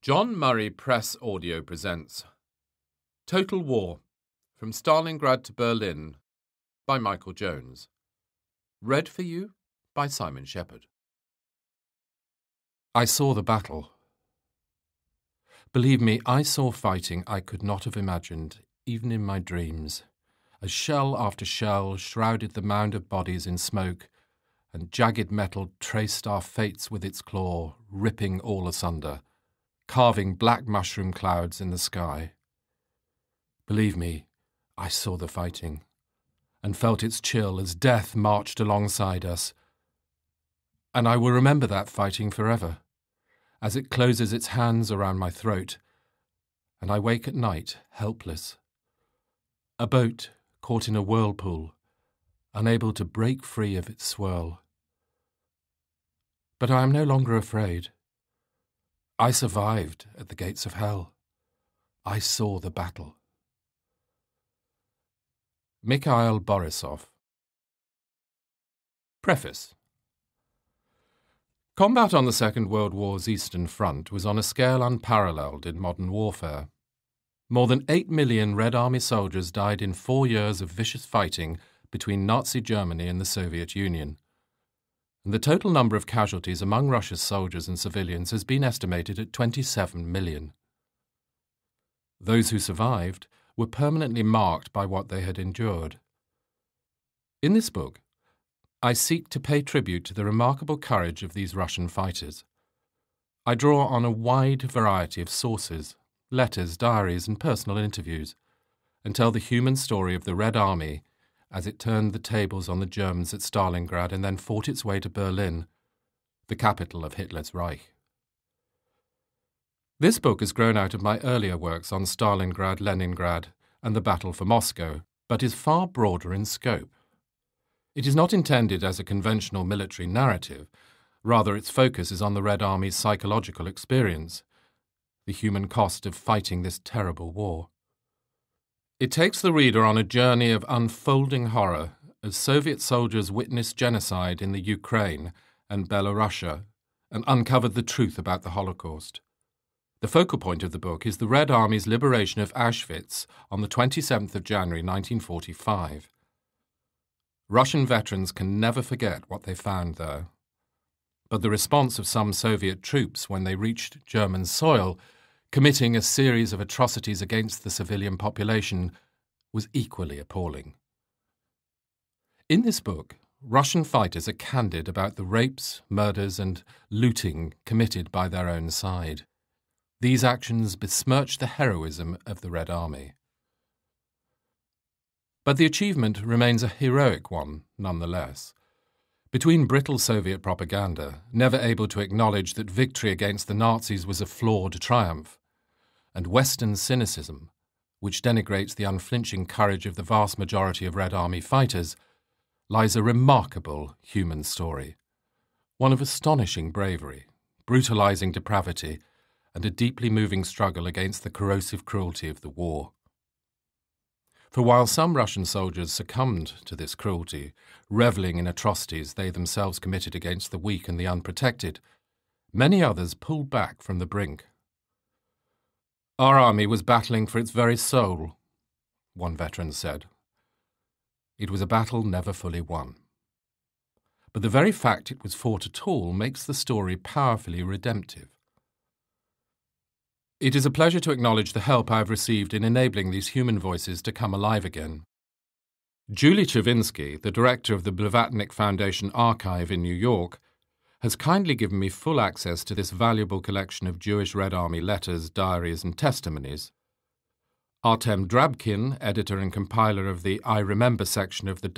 John Murray Press Audio presents Total War, From Stalingrad to Berlin, by Michael Jones. Read for you by Simon Shepherd. I saw the battle. Believe me, I saw fighting I could not have imagined, even in my dreams, as shell after shell shrouded the mound of bodies in smoke, and jagged metal traced our fates with its claw, ripping all asunder, carving black mushroom clouds in the sky. Believe me, I saw the fighting, and felt its chill as death marched alongside us. And I will remember that fighting forever, as it closes its hands around my throat, and I wake at night helpless. A boat caught in a whirlpool, unable to break free of its swirl. But I am no longer afraid. I survived at the gates of hell. I saw the battle. Mikhail Borisov. Preface. Combat on the Second World War's Eastern Front was on a scale unparalleled in modern warfare. More than 8 million Red Army soldiers died in 4 years of vicious fighting between Nazi Germany and the Soviet Union. And the total number of casualties among Russia's soldiers and civilians has been estimated at 27 million. Those who survived were permanently marked by what they had endured. In this book, I seek to pay tribute to the remarkable courage of these Russian fighters. I draw on a wide variety of sources, letters, diaries, and personal interviews, and tell the human story of the Red Army as it turned the tables on the Germans at Stalingrad and then fought its way to Berlin, the capital of Hitler's Reich. This book has grown out of my earlier works on Stalingrad, Leningrad, and the battle for Moscow, but is far broader in scope. It is not intended as a conventional military narrative, rather its focus is on the Red Army's psychological experience, the human cost of fighting this terrible war. It takes the reader on a journey of unfolding horror as Soviet soldiers witnessed genocide in the Ukraine and Belarus and uncovered the truth about the Holocaust. The focal point of the book is the Red Army's liberation of Auschwitz on the 27th of January 1945. Russian veterans can never forget what they found there. But the response of some Soviet troops when they reached German soil, committing a series of atrocities against the civilian population, was equally appalling. In this book, Russian fighters are candid about the rapes, murders, and looting committed by their own side. These actions besmirch the heroism of the Red Army. But the achievement remains a heroic one, nonetheless. Between brittle Soviet propaganda, never able to acknowledge that victory against the Nazis was a flawed triumph, and Western cynicism, which denigrates the unflinching courage of the vast majority of Red Army fighters, lies a remarkable human story, one of astonishing bravery, brutalizing depravity, and a deeply moving struggle against the corrosive cruelty of the war. For while some Russian soldiers succumbed to this cruelty, reveling in atrocities they themselves committed against the weak and the unprotected, many others pulled back from the brink. Our army was battling for its very soul, one veteran said. It was a battle never fully won. But the very fact it was fought at all makes the story powerfully redemptive. It is a pleasure to acknowledge the help I have received in enabling these human voices to come alive again. Julie Chavinsky, the director of the Blavatnik Foundation Archive in New York, has kindly given me full access to this valuable collection of Jewish Red Army letters, diaries, and testimonies. Artem Drabkin, editor and compiler of the I Remember section of the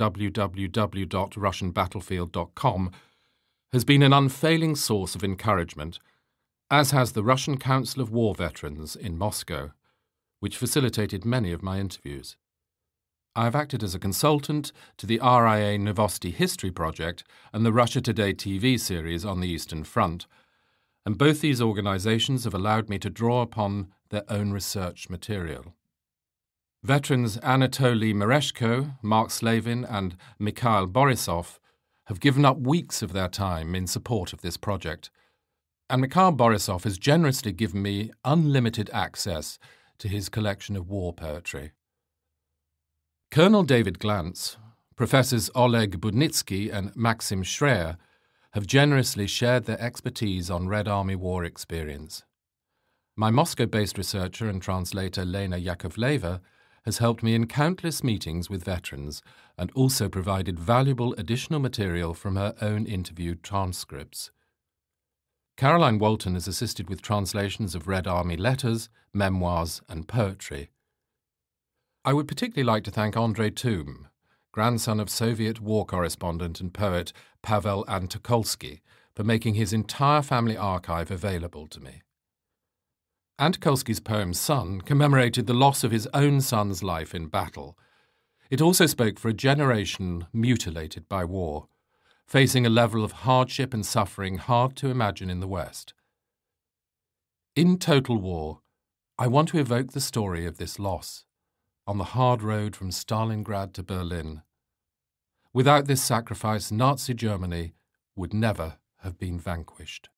www.russianbattlefield.com, has been an unfailing source of encouragement, as has the Russian Council of War Veterans in Moscow, which facilitated many of my interviews. I have acted as a consultant to the RIA Novosti History Project and the Russia Today TV series on the Eastern Front, and both these organizations have allowed me to draw upon their own research material. Veterans Anatoly Mereshko, Mark Slavin, and Mikhail Borisov have given up weeks of their time in support of this project, and Mikhail Borisov has generously given me unlimited access to his collection of war poetry. Colonel David Glantz, Professors Oleg Budnitsky and Maxim Schreier have generously shared their expertise on Red Army war experience. My Moscow-based researcher and translator Lena Yakovleva has helped me in countless meetings with veterans and also provided valuable additional material from her own interviewed transcripts. Caroline Walton has assisted with translations of Red Army letters, memoirs and poetry. I would particularly like to thank Andrei Toom, grandson of Soviet war correspondent and poet Pavel Antokolsky, for making his entire family archive available to me. Antokolsky's poem Son commemorated the loss of his own son's life in battle. It also spoke for a generation mutilated by war, facing a level of hardship and suffering hard to imagine in the West. In Total War, I want to evoke the story of this loss, on the hard road from Stalingrad to Berlin. Without this sacrifice, Nazi Germany would never have been vanquished.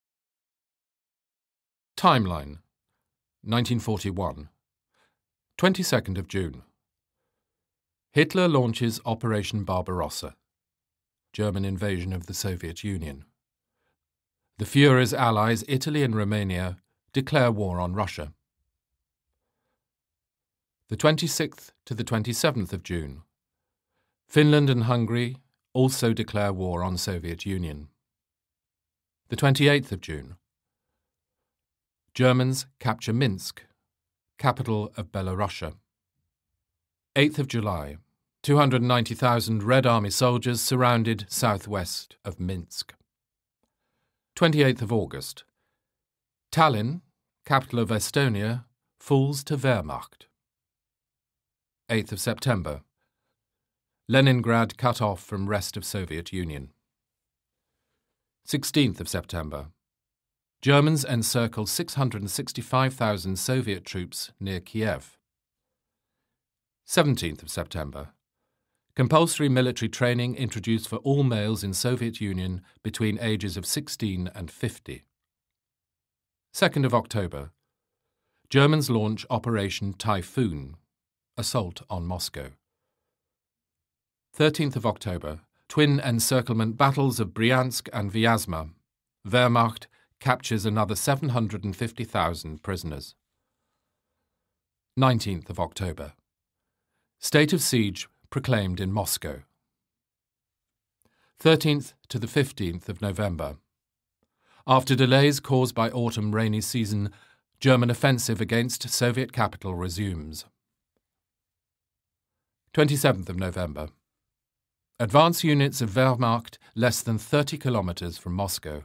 Timeline: 1941. 22nd of June. Hitler launches Operation Barbarossa, German invasion of the Soviet Union. The Führer's allies, Italy and Romania, declare war on Russia. The 26th to the 27th of June. Finland and Hungary also declare war on Soviet Union. The 28th of June. Germans capture Minsk, capital of Belorussia. 8th of July. 290,000 Red Army soldiers surrounded southwest of Minsk. 28th of August. Tallinn, capital of Estonia, falls to Wehrmacht. 8th of September. Leningrad cut off from rest of Soviet Union. 16th of September. Germans encircle 665,000 Soviet troops near Kiev. 17th of September. Compulsory military training introduced for all males in Soviet Union between ages of 16 and 50. 2nd of October. Germans launch Operation Typhoon, assault on Moscow. 13th of October. Twin encirclement battles of Bryansk and Vyazma. Wehrmacht captures another 750,000 prisoners. 19th of October. State of siege proclaimed in Moscow. 13th to the 15th of November. After delays caused by autumn rainy season, German offensive against Soviet capital resumes. 27th of November. Advance units of Wehrmacht less than 30 kilometers from Moscow.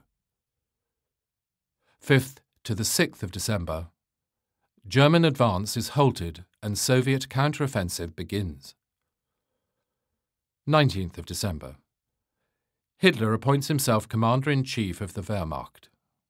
5th to the 6th of December. German advance is halted and Soviet counteroffensive begins. 19th of December. Hitler appoints himself Commander-in-Chief of the Wehrmacht.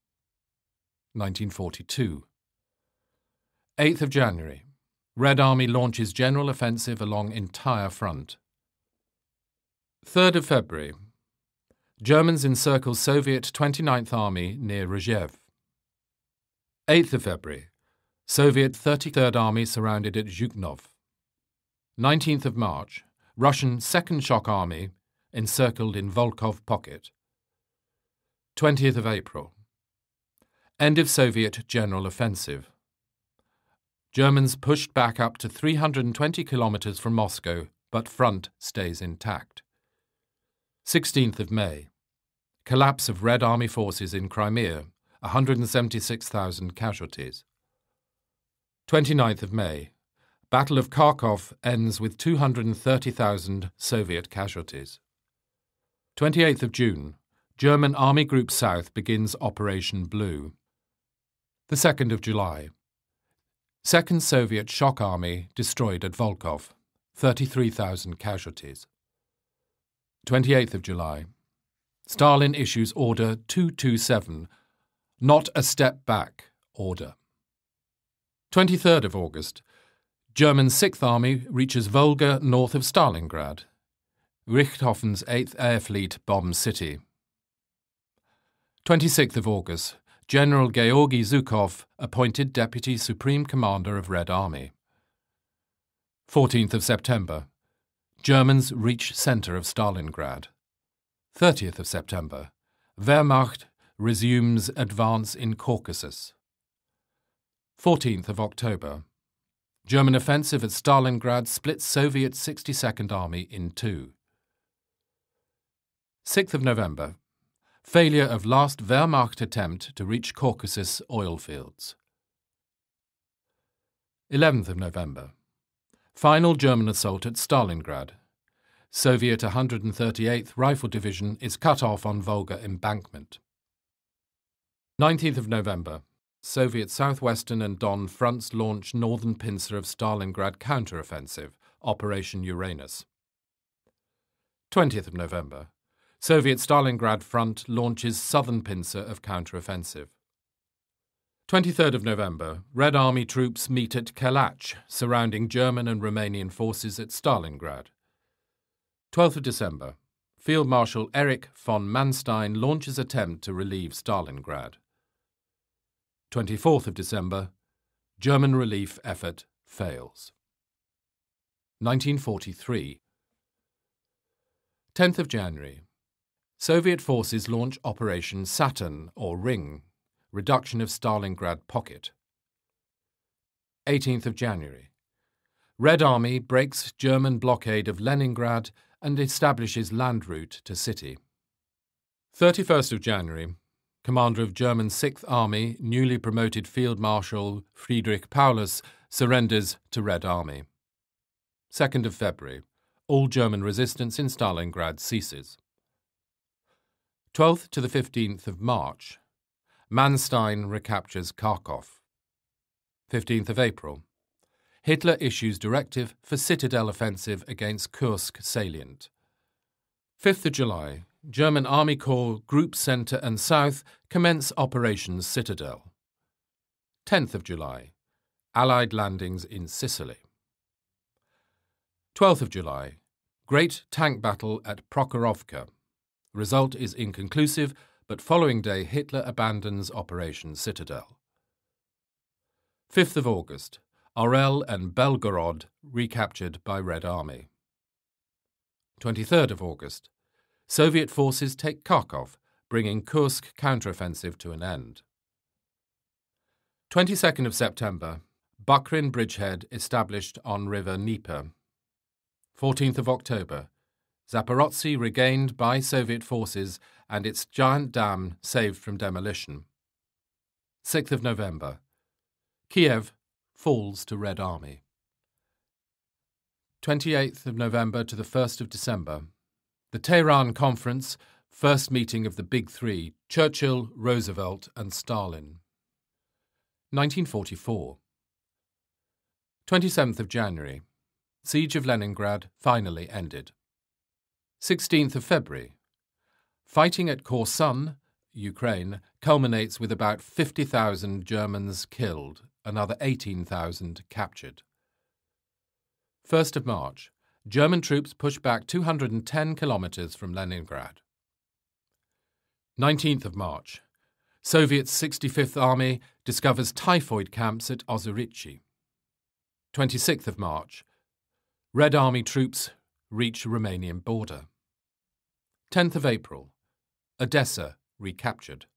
1942. 8th of January. Red Army launches general offensive along entire front. 3rd of February. Germans encircle Soviet 29th Army near Rzhev. 8th of February. Soviet 33rd Army surrounded at Zhuknov. 19th of March. Russian 2nd Shock Army encircled in Volkhov Pocket. 20th of April. End of Soviet general offensive. Germans pushed back up to 320 kilometers from Moscow, but front stays intact. 16th of May. Collapse of Red Army forces in Crimea, 176,000 casualties. 29th of May. Battle of Kharkov ends with 230,000 Soviet casualties. 28th of June. German Army Group South begins Operation Blue. The 2nd of July. 2nd Soviet Shock Army destroyed at Volkhov, 33,000 casualties. 28th of July. Stalin issues Order 227, not a step back order. 23rd of August. German 6th Army reaches Volga north of Stalingrad. Richthofen's 8th Air Fleet bombs city. 26th of August. General Georgy Zhukov appointed Deputy Supreme Commander of Red Army. 14th of September. Germans reach centre of Stalingrad. 30th of September. Wehrmacht resumes advance in Caucasus. 14th of October. German offensive at Stalingrad splits Soviet 62nd Army in two. 6th of November. Failure of last Wehrmacht attempt to reach Caucasus oil fields. 11th of November. Final German assault at Stalingrad. Soviet 138th Rifle Division is cut off on Volga embankment. 19th of November. Soviet southwestern and Don fronts launch northern pincer of Stalingrad counteroffensive, Operation Uranus. 20th of November. Soviet Stalingrad front launches southern pincer of counteroffensive. 23rd of November. Red Army troops meet at Kalach, surrounding German and Romanian forces at Stalingrad. 12th of December. Field Marshal Erich von Manstein launches attempt to relieve Stalingrad. 24th of December. German relief effort fails. 1943. 10th of January. Soviet forces launch Operation Saturn or Ring, reduction of Stalingrad pocket. 18th of January. Red Army breaks German blockade of Leningrad and establishes land route to city. 31st of January. Commander of German 6th Army, newly promoted Field Marshal Friedrich Paulus, surrenders to Red Army. 2nd of February. All German resistance in Stalingrad ceases. 12th to the 15th of March. Manstein recaptures Kharkov. 15th of April. Hitler issues directive for citadel offensive against Kursk salient. 5th of July. German Army Corps Group Centre and South commence Operation Citadel. 10th of July. Allied landings in Sicily. 12th of July. Great tank battle at Prokhorovka. Result is inconclusive, but following day Hitler abandons Operation Citadel. 5th of August. Orel and Belgorod recaptured by Red Army. 23rd of August. Soviet forces take Kharkov, bringing Kursk counteroffensive to an end. 22nd of September. Bukhrin bridgehead established on River Dnieper. 14th of October. Zaporozhye regained by Soviet forces and its giant dam saved from demolition. 6th of November. Kiev falls to Red Army. 28th of November to the 1st of December. The Tehran Conference, first meeting of the Big Three, Churchill, Roosevelt and Stalin. 1944. 27th of January. Siege of Leningrad finally ended. 16th of February. Fighting at Kherson, Ukraine, culminates with about 50,000 Germans killed, another 18,000 captured. 1st of March. German troops push back 210 kilometres from Leningrad. 19th of March. Soviet 65th Army discovers typhoid camps at Ozerichi. 26th of March. Red Army troops reach Romanian border. 10th of April. Odessa recaptured.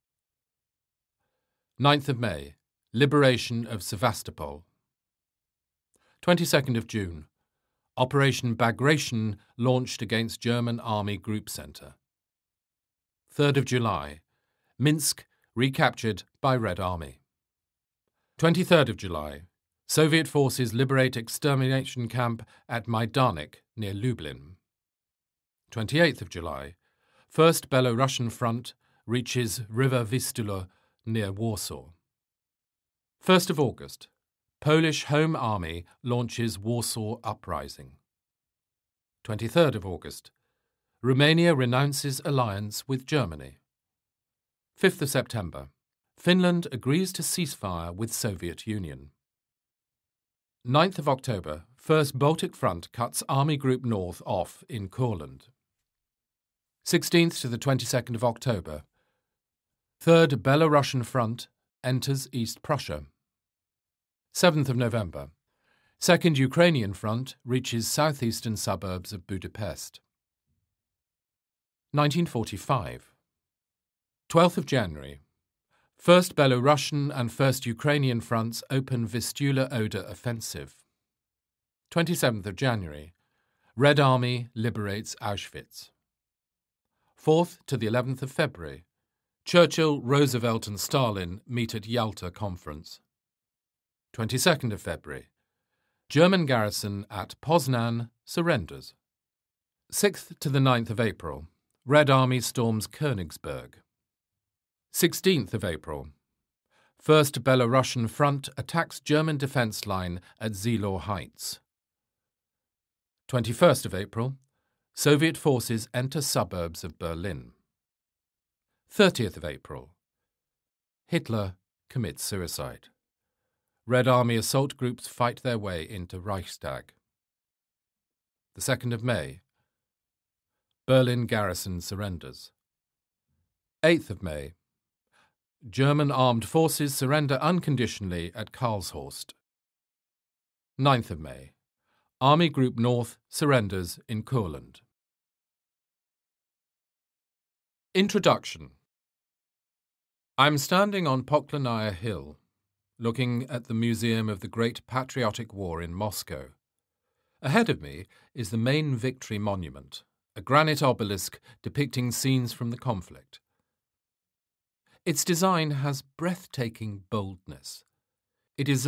9th of May. Liberation of Sevastopol. 22nd of June. Operation Bagration launched against German Army Group Centre. 3rd of July. Minsk recaptured by Red Army. 23rd of July. Soviet forces liberate extermination camp at Majdanek near Lublin. 28th of July. First Belarusian front reaches River Vistula near Warsaw. 1st of August. Polish Home Army launches Warsaw Uprising. 23rd of August. Romania renounces alliance with Germany. 5th of September. Finland agrees to ceasefire with Soviet Union. 9th of October. First Baltic Front cuts Army Group North off in Courland. 16th to the 22nd of October. Third Belarusian Front enters East Prussia. 7th of November. Second Ukrainian Front reaches southeastern suburbs of Budapest. 1945. 12th of January. First Belarusian and First Ukrainian fronts open Vistula-Oder offensive. 27th of January. Red Army liberates Auschwitz. 4th to the 11th of February. Churchill, Roosevelt and Stalin meet at Yalta Conference. 22nd of February. German garrison at Poznan surrenders. 6th to the 9th of April. Red Army storms Königsberg. 16th of April. First Belarusian Front attacks German defence line at Zilor Heights. 21st of April. Soviet forces enter suburbs of Berlin. 30th of April. Hitler commits suicide. Red Army assault groups fight their way into Reichstag. The 2nd of May. Berlin garrison surrenders. 8th of May. German armed forces surrender unconditionally at Karlshorst. 9th of May. Army Group North surrenders in Courland. Introduction. I'm standing on Poklanaya Hill, looking at the Museum of the Great Patriotic War in Moscow. Ahead of me is the main Victory Monument, a granite obelisk depicting scenes from the conflict. Its design has breathtaking boldness. It is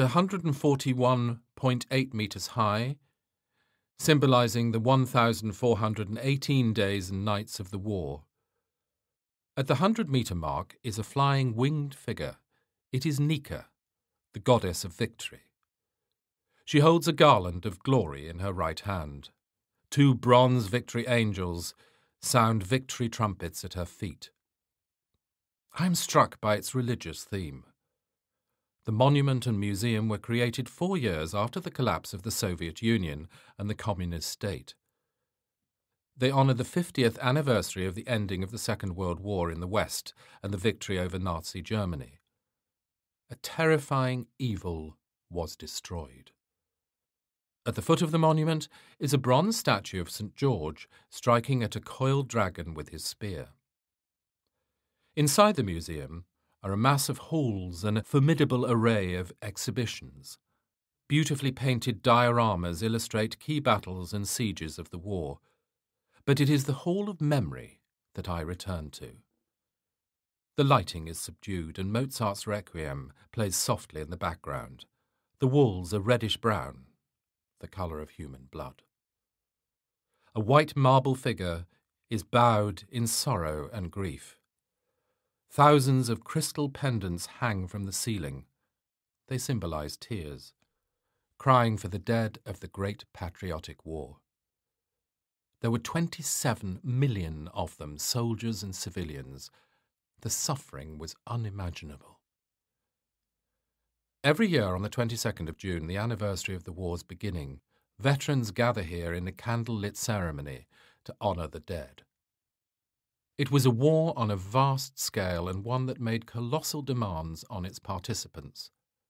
141.8 metres high, symbolising the 1,418 days and nights of the war. At the 100-metre mark is a flying winged figure. It is Nika, the goddess of victory. She holds a garland of glory in her right hand. 2 bronze victory angels sound victory trumpets at her feet. I am struck by its religious theme. The monument and museum were created 4 years after the collapse of the Soviet Union and the communist state. They honour the 50th anniversary of the ending of the Second World War in the West and the victory over Nazi Germany. A terrifying evil was destroyed. At the foot of the monument is a bronze statue of St. George striking at a coiled dragon with his spear. Inside the museum are a mass of halls and a formidable array of exhibitions. Beautifully painted dioramas illustrate key battles and sieges of the war. But it is the Hall of Memory that I return to. The lighting is subdued and Mozart's Requiem plays softly in the background. The walls are reddish-brown, the colour of human blood. A white marble figure is bowed in sorrow and grief. Thousands of crystal pendants hang from the ceiling. They symbolise tears, crying for the dead of the Great Patriotic War. There were 27 million of them, soldiers and civilians. The suffering was unimaginable. Every year on the 22nd of June, the anniversary of the war's beginning, veterans gather here in a candle-lit ceremony to honour the dead. It was a war on a vast scale and one that made colossal demands on its participants.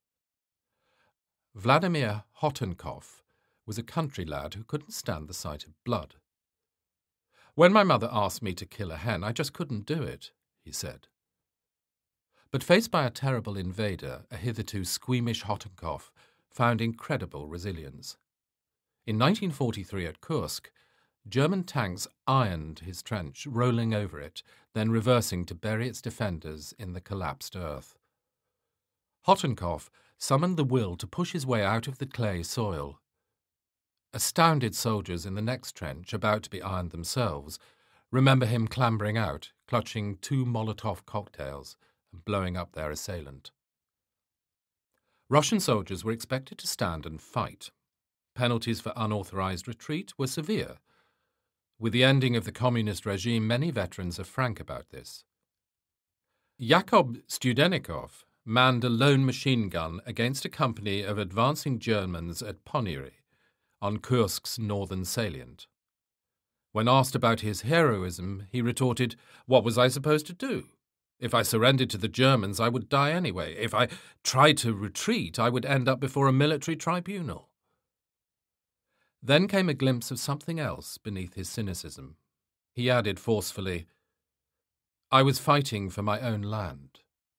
Vladimir Hotenkopf was a country lad who couldn't stand the sight of blood. When my mother asked me to kill a hen, I just couldn't do it, he said. But faced by a terrible invader, a hitherto squeamish Hotenkopf found incredible resilience. In 1943 at Kursk, German tanks ironed his trench, rolling over it, then reversing to bury its defenders in the collapsed earth. Hotenkopf summoned the will to push his way out of the clay soil. Astounded soldiers in the next trench, about to be ironed themselves, remember him clambering out, clutching 2 Molotov cocktails and blowing up their assailant. Russian soldiers were expected to stand and fight. Penalties for unauthorized retreat were severe. With the ending of the communist regime, many veterans are frank about this. Jakob Studenikov manned a lone machine gun against a company of advancing Germans at Ponyry, on Kursk's northern salient. When asked about his heroism, he retorted, "What was I supposed to do? If I surrendered to the Germans, I would die anyway. If I tried to retreat, I would end up before a military tribunal. Then came a glimpse of something else beneath his cynicism. He added forcefully, I was fighting for my own land.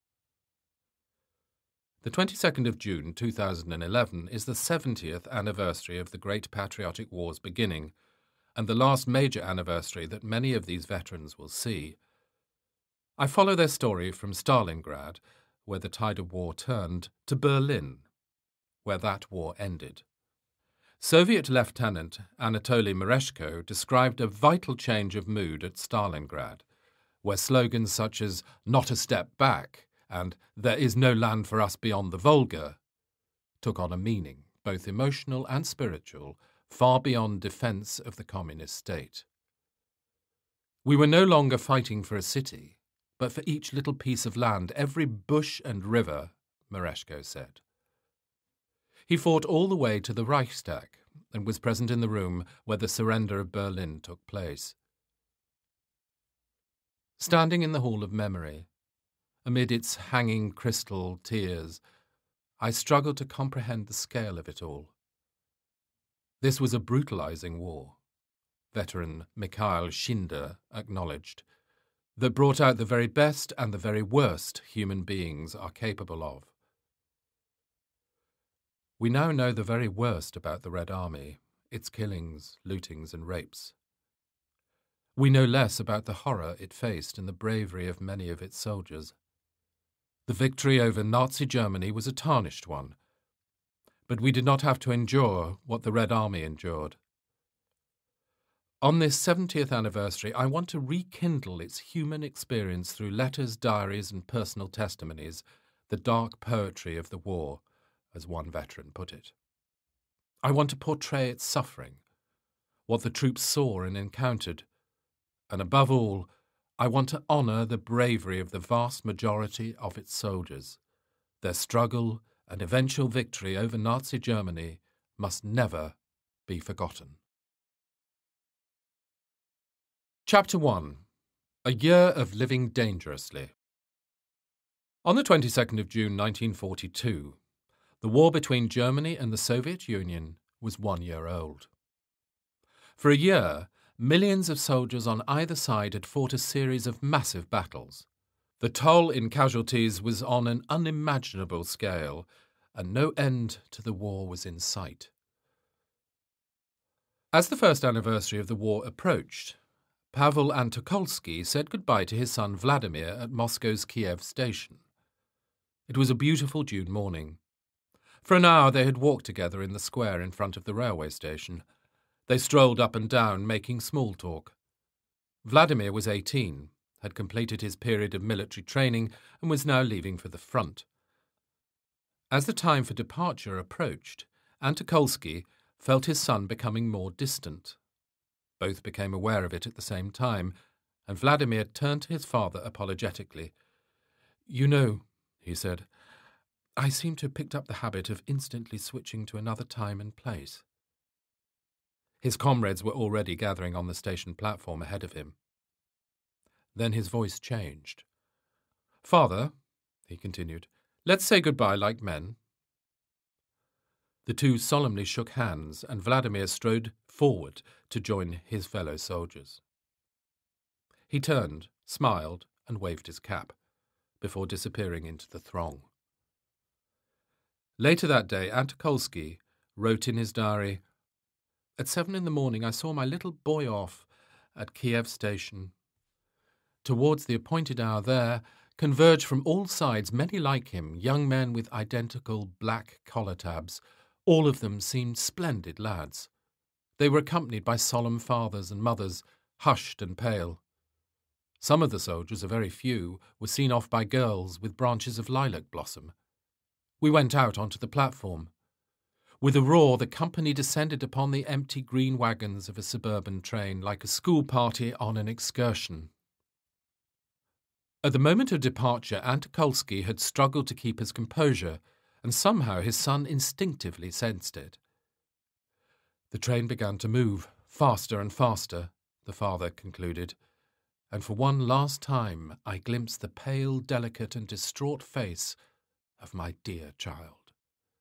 The 22nd of June 2011 is the 70th anniversary of the Great Patriotic War's beginning, and the last major anniversary that many of these veterans will see. I follow their story from Stalingrad, where the tide of war turned, to Berlin, where that war ended. Soviet Lieutenant Anatoly Mereshko described a vital change of mood at Stalingrad, where slogans such as "not a step back" and "there is no land for us beyond the Volga" took on a meaning, both emotional and spiritual, far beyond defence of the communist state. We were no longer fighting for a city, but for each little piece of land, every bush and river, Mereshko said. He fought all the way to the Reichstag and was present in the room where the surrender of Berlin took place. Standing in the Hall of Memory, amid its hanging crystal tears, I struggled to comprehend the scale of it all. This was a brutalizing war, veteran Mikhail Schinder acknowledged, that brought out the very best and the very worst human beings are capable of. We now know the very worst about the Red Army, its killings, lootings and rapes. We know less about the horror it faced and the bravery of many of its soldiers. The victory over Nazi Germany was a tarnished one, but we did not have to endure what the Red Army endured. On this 70th anniversary, I want to rekindle its human experience through letters, diaries and personal testimonies, the dark poetry of the war, as one veteran put it. I want to portray its suffering, what the troops saw and encountered, and above all, I want to honour the bravery of the vast majority of its soldiers. Their struggle and eventual victory over Nazi Germany must never be forgotten. Chapter 1. A Year of Living Dangerously. On the 22nd of June 1942, the war between Germany and the Soviet Union was 1 year old. For a year, millions of soldiers on either side had fought a series of massive battles. The toll in casualties was on an unimaginable scale, and no end to the war was in sight. As the first anniversary of the war approached, Pavel Antokolsky said goodbye to his son Vladimir at Moscow's Kiev station. It was a beautiful June morning. For an hour they had walked together in the square in front of the railway station. They strolled up and down, making small talk. Vladimir was 18, had completed his period of military training, and was now leaving for the front. As the time for departure approached, Antokolsky felt his son becoming more distant. Both became aware of it at the same time, and Vladimir turned to his father apologetically. "You know," he said, "I seem to have picked up the habit of instantly switching to another time and place." His comrades were already gathering on the station platform ahead of him. Then his voice changed. "Father," he continued, "let's say goodbye like men." The two solemnly shook hands, and Vladimir strode forward to join his fellow soldiers. He turned, smiled, and waved his cap, before disappearing into the throng. Later that day, Antokolsky wrote in his diary, "At 7 a.m, I saw my little boy off at Kiev station. Towards the appointed hour there converged from all sides many like him, young men with identical black collar tabs. All of them seemed splendid lads. They were accompanied by solemn fathers and mothers, hushed and pale. Some of the soldiers, a very few, were seen off by girls with branches of lilac blossom. We went out onto the platform. With a roar, the company descended upon the empty green wagons of a suburban train like a school party on an excursion." At the moment of departure, Antokolsky had struggled to keep his composure, and somehow his son instinctively sensed it. The train began to move, faster and faster, the father concluded, and for one last time I glimpsed the pale, delicate and distraught face of my dear child.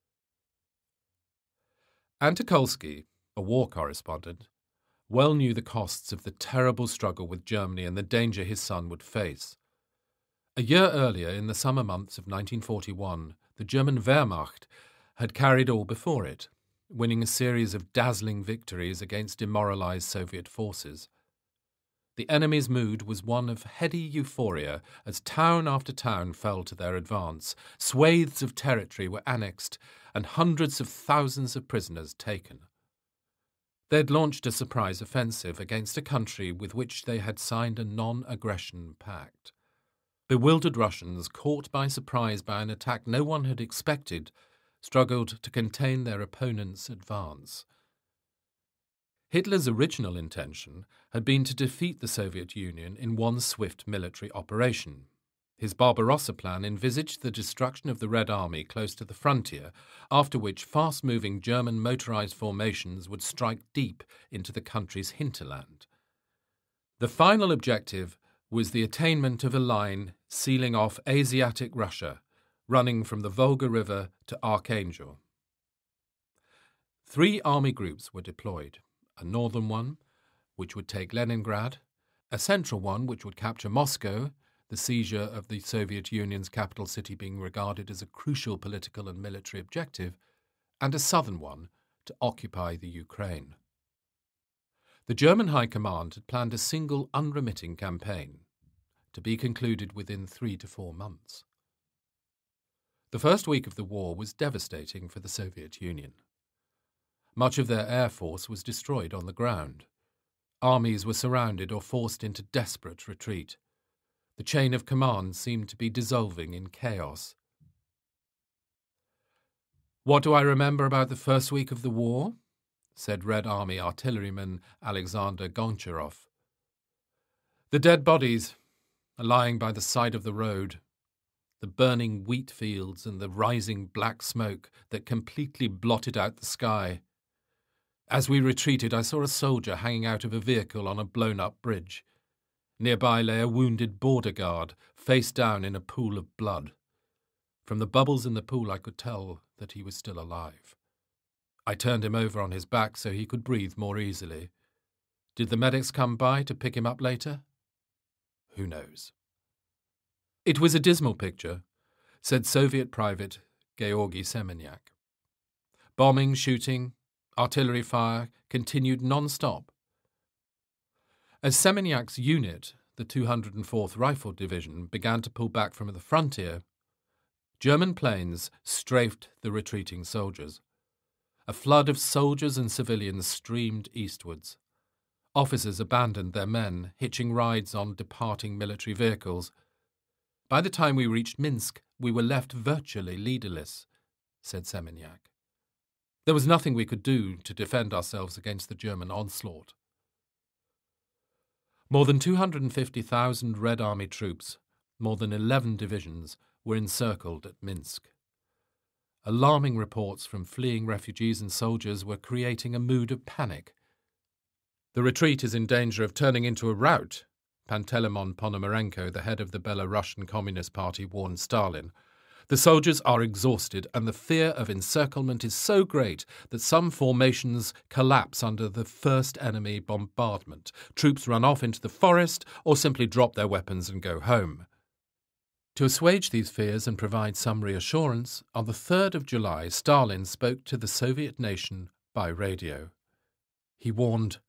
Anne Tucholsky, a war correspondent, well knew the costs of the terrible struggle with Germany and the danger his son would face. A year earlier, in the summer months of 1941, the German Wehrmacht had carried all before it, winning a series of dazzling victories against demoralized Soviet forces. The enemy's mood was one of heady euphoria as town after town fell to their advance, swathes of territory were annexed, and hundreds of thousands of prisoners taken. They had launched a surprise offensive against a country with which they had signed a non-aggression pact. Bewildered Russians, caught by surprise by an attack no one had expected, struggled to contain their opponent's advance. Hitler's original intention had been to defeat the Soviet Union in one swift military operation. His Barbarossa plan envisaged the destruction of the Red Army close to the frontier, after which fast-moving German motorized formations would strike deep into the country's hinterland. The final objective was the attainment of a line sealing off Asiatic Russia, running from the Volga River to Archangel. 3 army groups were deployed. A northern one, which would take Leningrad, a central one which would capture Moscow, the seizure of the Soviet Union's capital city being regarded as a crucial political and military objective, and a southern one to occupy the Ukraine. The German High Command had planned a single unremitting campaign, to be concluded within 3 to 4 months. The first week of the war was devastating for the Soviet Union. Much of their air force was destroyed on the ground. Armies were surrounded or forced into desperate retreat. The chain of command seemed to be dissolving in chaos. "What do I remember about the first week of the war?" said Red Army artilleryman Alexander Goncharov. "The dead bodies lying by the side of the road, the burning wheat fields and the rising black smoke that completely blotted out the sky. As we retreated, I saw a soldier hanging out of a vehicle on a blown-up bridge. Nearby lay a wounded border guard, face down in a pool of blood. From the bubbles in the pool I could tell that he was still alive. I turned him over on his back so he could breathe more easily. Did the medics come by to pick him up later? Who knows?" It was a dismal picture, said Soviet private Georgy Semenyak. Bombing, shooting, artillery fire continued non-stop. As Semenyak's unit, the 204th Rifle Division, began to pull back from the frontier, German planes strafed the retreating soldiers. A flood of soldiers and civilians streamed eastwards. Officers abandoned their men, hitching rides on departing military vehicles. "By the time we reached Minsk, we were left virtually leaderless," said Semenyak. "There was nothing we could do to defend ourselves against the German onslaught." More than 250,000 Red Army troops, more than 11 divisions, were encircled at Minsk. Alarming reports from fleeing refugees and soldiers were creating a mood of panic. "The retreat is in danger of turning into a rout," Panteleimon Ponomarenko, the head of the Belarusian Communist Party, warned Stalin. "The soldiers are exhausted, and the fear of encirclement is so great that some formations collapse under the first enemy bombardment. Troops run off into the forest or simply drop their weapons and go home." To assuage these fears and provide some reassurance, on the 3rd of July, Stalin spoke to the Soviet nation by radio. He warned,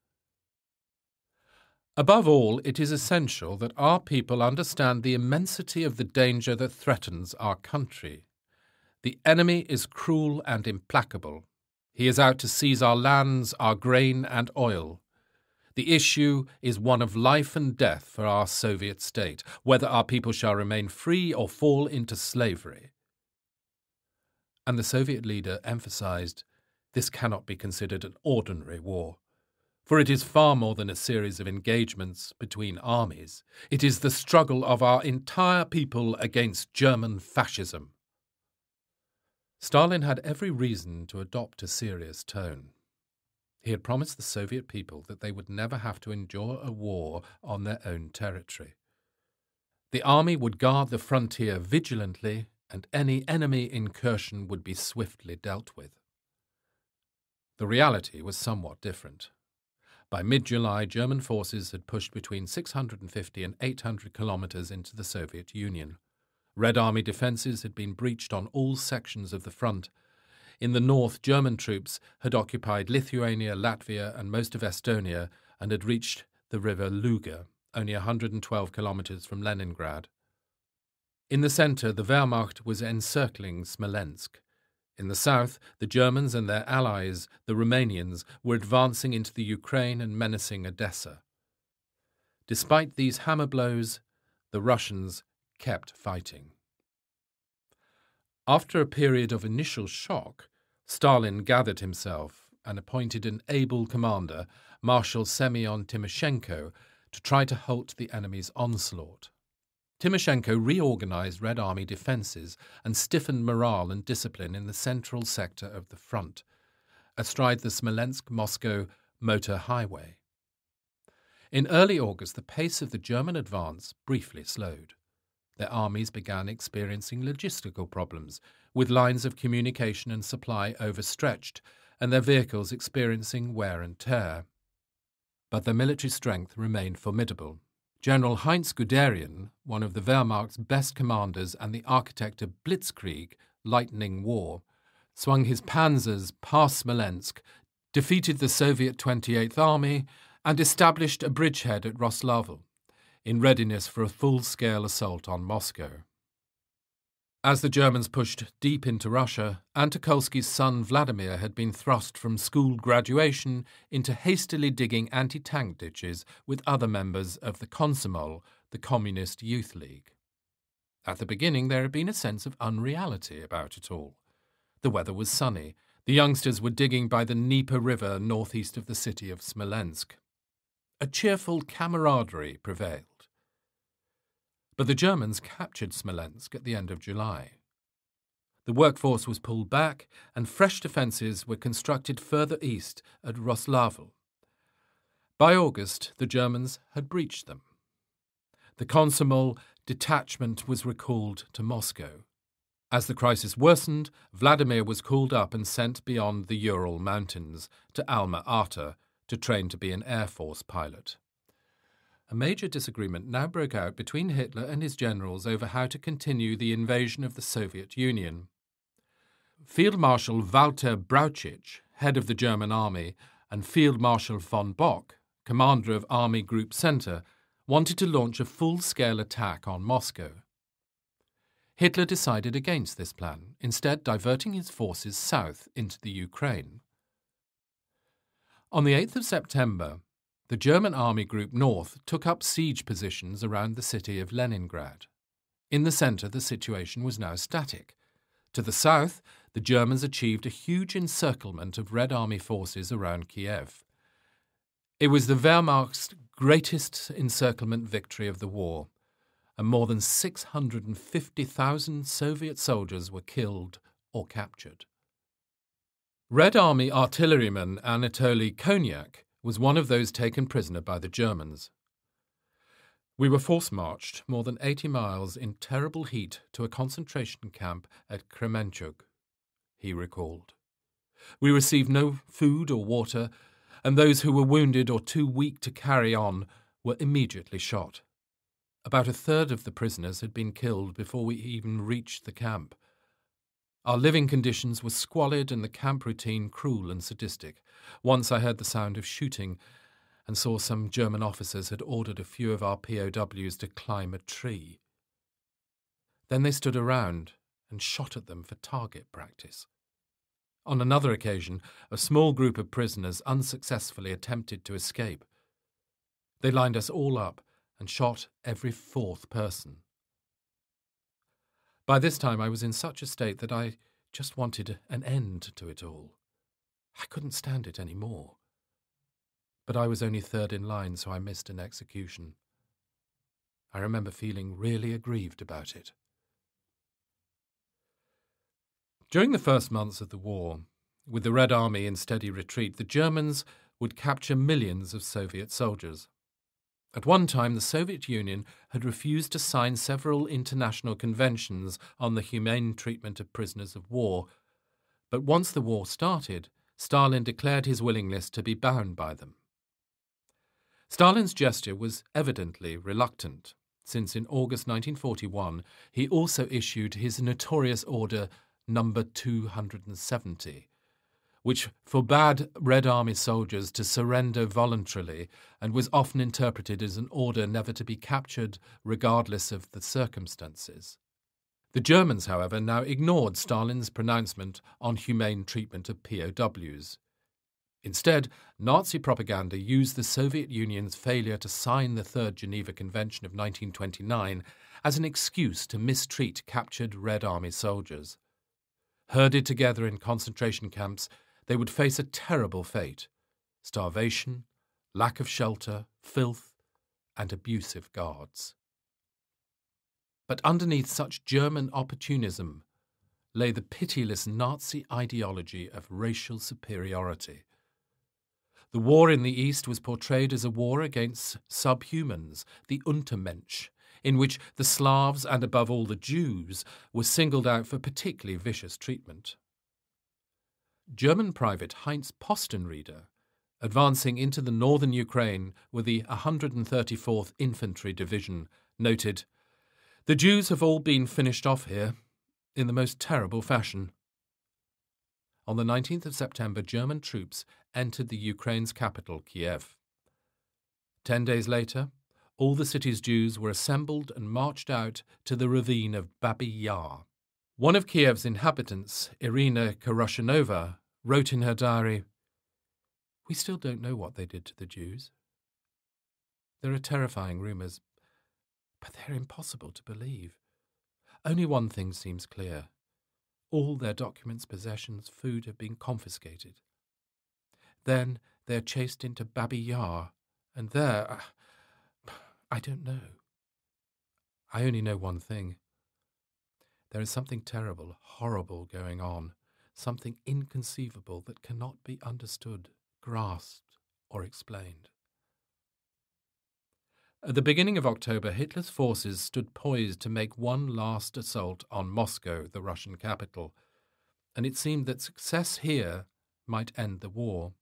"Above all, it is essential that our people understand the immensity of the danger that threatens our country. The enemy is cruel and implacable. He is out to seize our lands, our grain and oil. The issue is one of life and death for our Soviet state, whether our people shall remain free or fall into slavery." And the Soviet leader emphasized, "This cannot be considered an ordinary war. For it is far more than a series of engagements between armies. It is the struggle of our entire people against German fascism." Stalin had every reason to adopt a serious tone. He had promised the Soviet people that they would never have to endure a war on their own territory. The army would guard the frontier vigilantly, and any enemy incursion would be swiftly dealt with. The reality was somewhat different. By mid-July, German forces had pushed between 650 and 800 kilometers into the Soviet Union. Red Army defences had been breached on all sections of the front. In the north, German troops had occupied Lithuania, Latvia, and most of Estonia and had reached the river Luga, only 112 kilometers from Leningrad. In the centre, the Wehrmacht was encircling Smolensk. In the south, the Germans and their allies, the Romanians, were advancing into the Ukraine and menacing Odessa. Despite these hammer blows, the Russians kept fighting. After a period of initial shock, Stalin gathered himself and appointed an able commander, Marshal Semyon Timoshenko, to try to halt the enemy's onslaught. Timoshenko reorganized Red Army defences and stiffened morale and discipline in the central sector of the front, astride the Smolensk-Moscow motor highway. In early August, the pace of the German advance briefly slowed. Their armies began experiencing logistical problems, with lines of communication and supply overstretched, and their vehicles experiencing wear and tear. But their military strength remained formidable. General Heinz Guderian, one of the Wehrmacht's best commanders and the architect of Blitzkrieg, Lightning War, swung his panzers past Smolensk, defeated the Soviet 28th Army, and established a bridgehead at Roslavl, in readiness for a full-scale assault on Moscow. As the Germans pushed deep into Russia, Antokolsky's son Vladimir had been thrust from school graduation into hastily digging anti-tank ditches with other members of the Komsomol, the Communist Youth League. At the beginning, there had been a sense of unreality about it all. The weather was sunny. The youngsters were digging by the Dnieper River northeast of the city of Smolensk. A cheerful camaraderie prevailed. But the Germans captured Smolensk at the end of July. The workforce was pulled back, and fresh defences were constructed further east at Roslavl. By August, the Germans had breached them. The Komsomol detachment was recalled to Moscow. As the crisis worsened, Vladimir was called up and sent beyond the Ural Mountains to Alma-Ata to train to be an Air Force pilot. A major disagreement now broke out between Hitler and his generals over how to continue the invasion of the Soviet Union. Field Marshal Walter Brauchitsch, head of the German army, and Field Marshal von Bock, commander of Army Group Center, wanted to launch a full-scale attack on Moscow. Hitler decided against this plan, instead diverting his forces south into the Ukraine. On the 8th of September, the German Army Group North took up siege positions around the city of Leningrad. In the centre, the situation was now static. To the south, the Germans achieved a huge encirclement of Red Army forces around Kiev. It was the Wehrmacht's greatest encirclement victory of the war, and more than 650,000 Soviet soldiers were killed or captured. Red Army artilleryman Anatoly Konyak was one of those taken prisoner by the Germans. "We were force-marched more than 80 miles in terrible heat to a concentration camp at Kremenchug," he recalled. "We received no food or water, and those who were wounded or too weak to carry on were immediately shot. About a third of the prisoners had been killed before we even reached the camp. Our living conditions were squalid and the camp routine cruel and sadistic. Once I heard the sound of shooting and saw some German officers had ordered a few of our POWs to climb a tree. Then they stood around and shot at them for target practice. On another occasion, a small group of prisoners unsuccessfully attempted to escape. They lined us all up and shot every fourth person. By this time I was in such a state that I just wanted an end to it all. I couldn't stand it any more. But I was only third in line, so I missed an execution. I remember feeling really aggrieved about it." During the first months of the war, With the Red Army in steady retreat, the Germans would capture millions of Soviet soldiers. At one time, the Soviet Union had refused to sign several international conventions on the humane treatment of prisoners of war, but once the war started, Stalin declared his willingness to be bound by them. Stalin's gesture was evidently reluctant, since in August 1941 he also issued his notorious Order number 270, which forbade Red Army soldiers to surrender voluntarily and was often interpreted as an order never to be captured regardless of the circumstances. The Germans, however, now ignored Stalin's pronouncement on humane treatment of POWs. Instead, Nazi propaganda used the Soviet Union's failure to sign the Third Geneva Convention of 1929 as an excuse to mistreat captured Red Army soldiers. Herded together in concentration camps, they would face a terrible fate: starvation, lack of shelter, filth, and abusive guards. But underneath such German opportunism lay the pitiless Nazi ideology of racial superiority. The war in the East was portrayed as a war against subhumans, the Untermensch, in which the Slavs and above all the Jews were singled out for particularly vicious treatment. German Private Heinz Postenrieder, advancing into the northern Ukraine with the 134th Infantry Division, noted, "The Jews have all been finished off here in the most terrible fashion." On the 19th of September, German troops entered the Ukraine's capital, Kiev. 10 days later, all the city's Jews were assembled and marched out to the ravine of Babi Yar. One of Kiev's inhabitants, Irina Koroshinova, wrote in her diary, "We still don't know what they did to the Jews. There are terrifying rumours, but they're impossible to believe. Only one thing seems clear. All their documents, possessions, food have been confiscated. Then they're chased into Babi Yar, and there, I don't know. I only know one thing. There is something terrible, horrible going on, something inconceivable that cannot be understood, grasped, or explained." At the beginning of October, Hitler's forces stood poised to make one last assault on Moscow, the Russian capital, and it seemed that success here might end the war.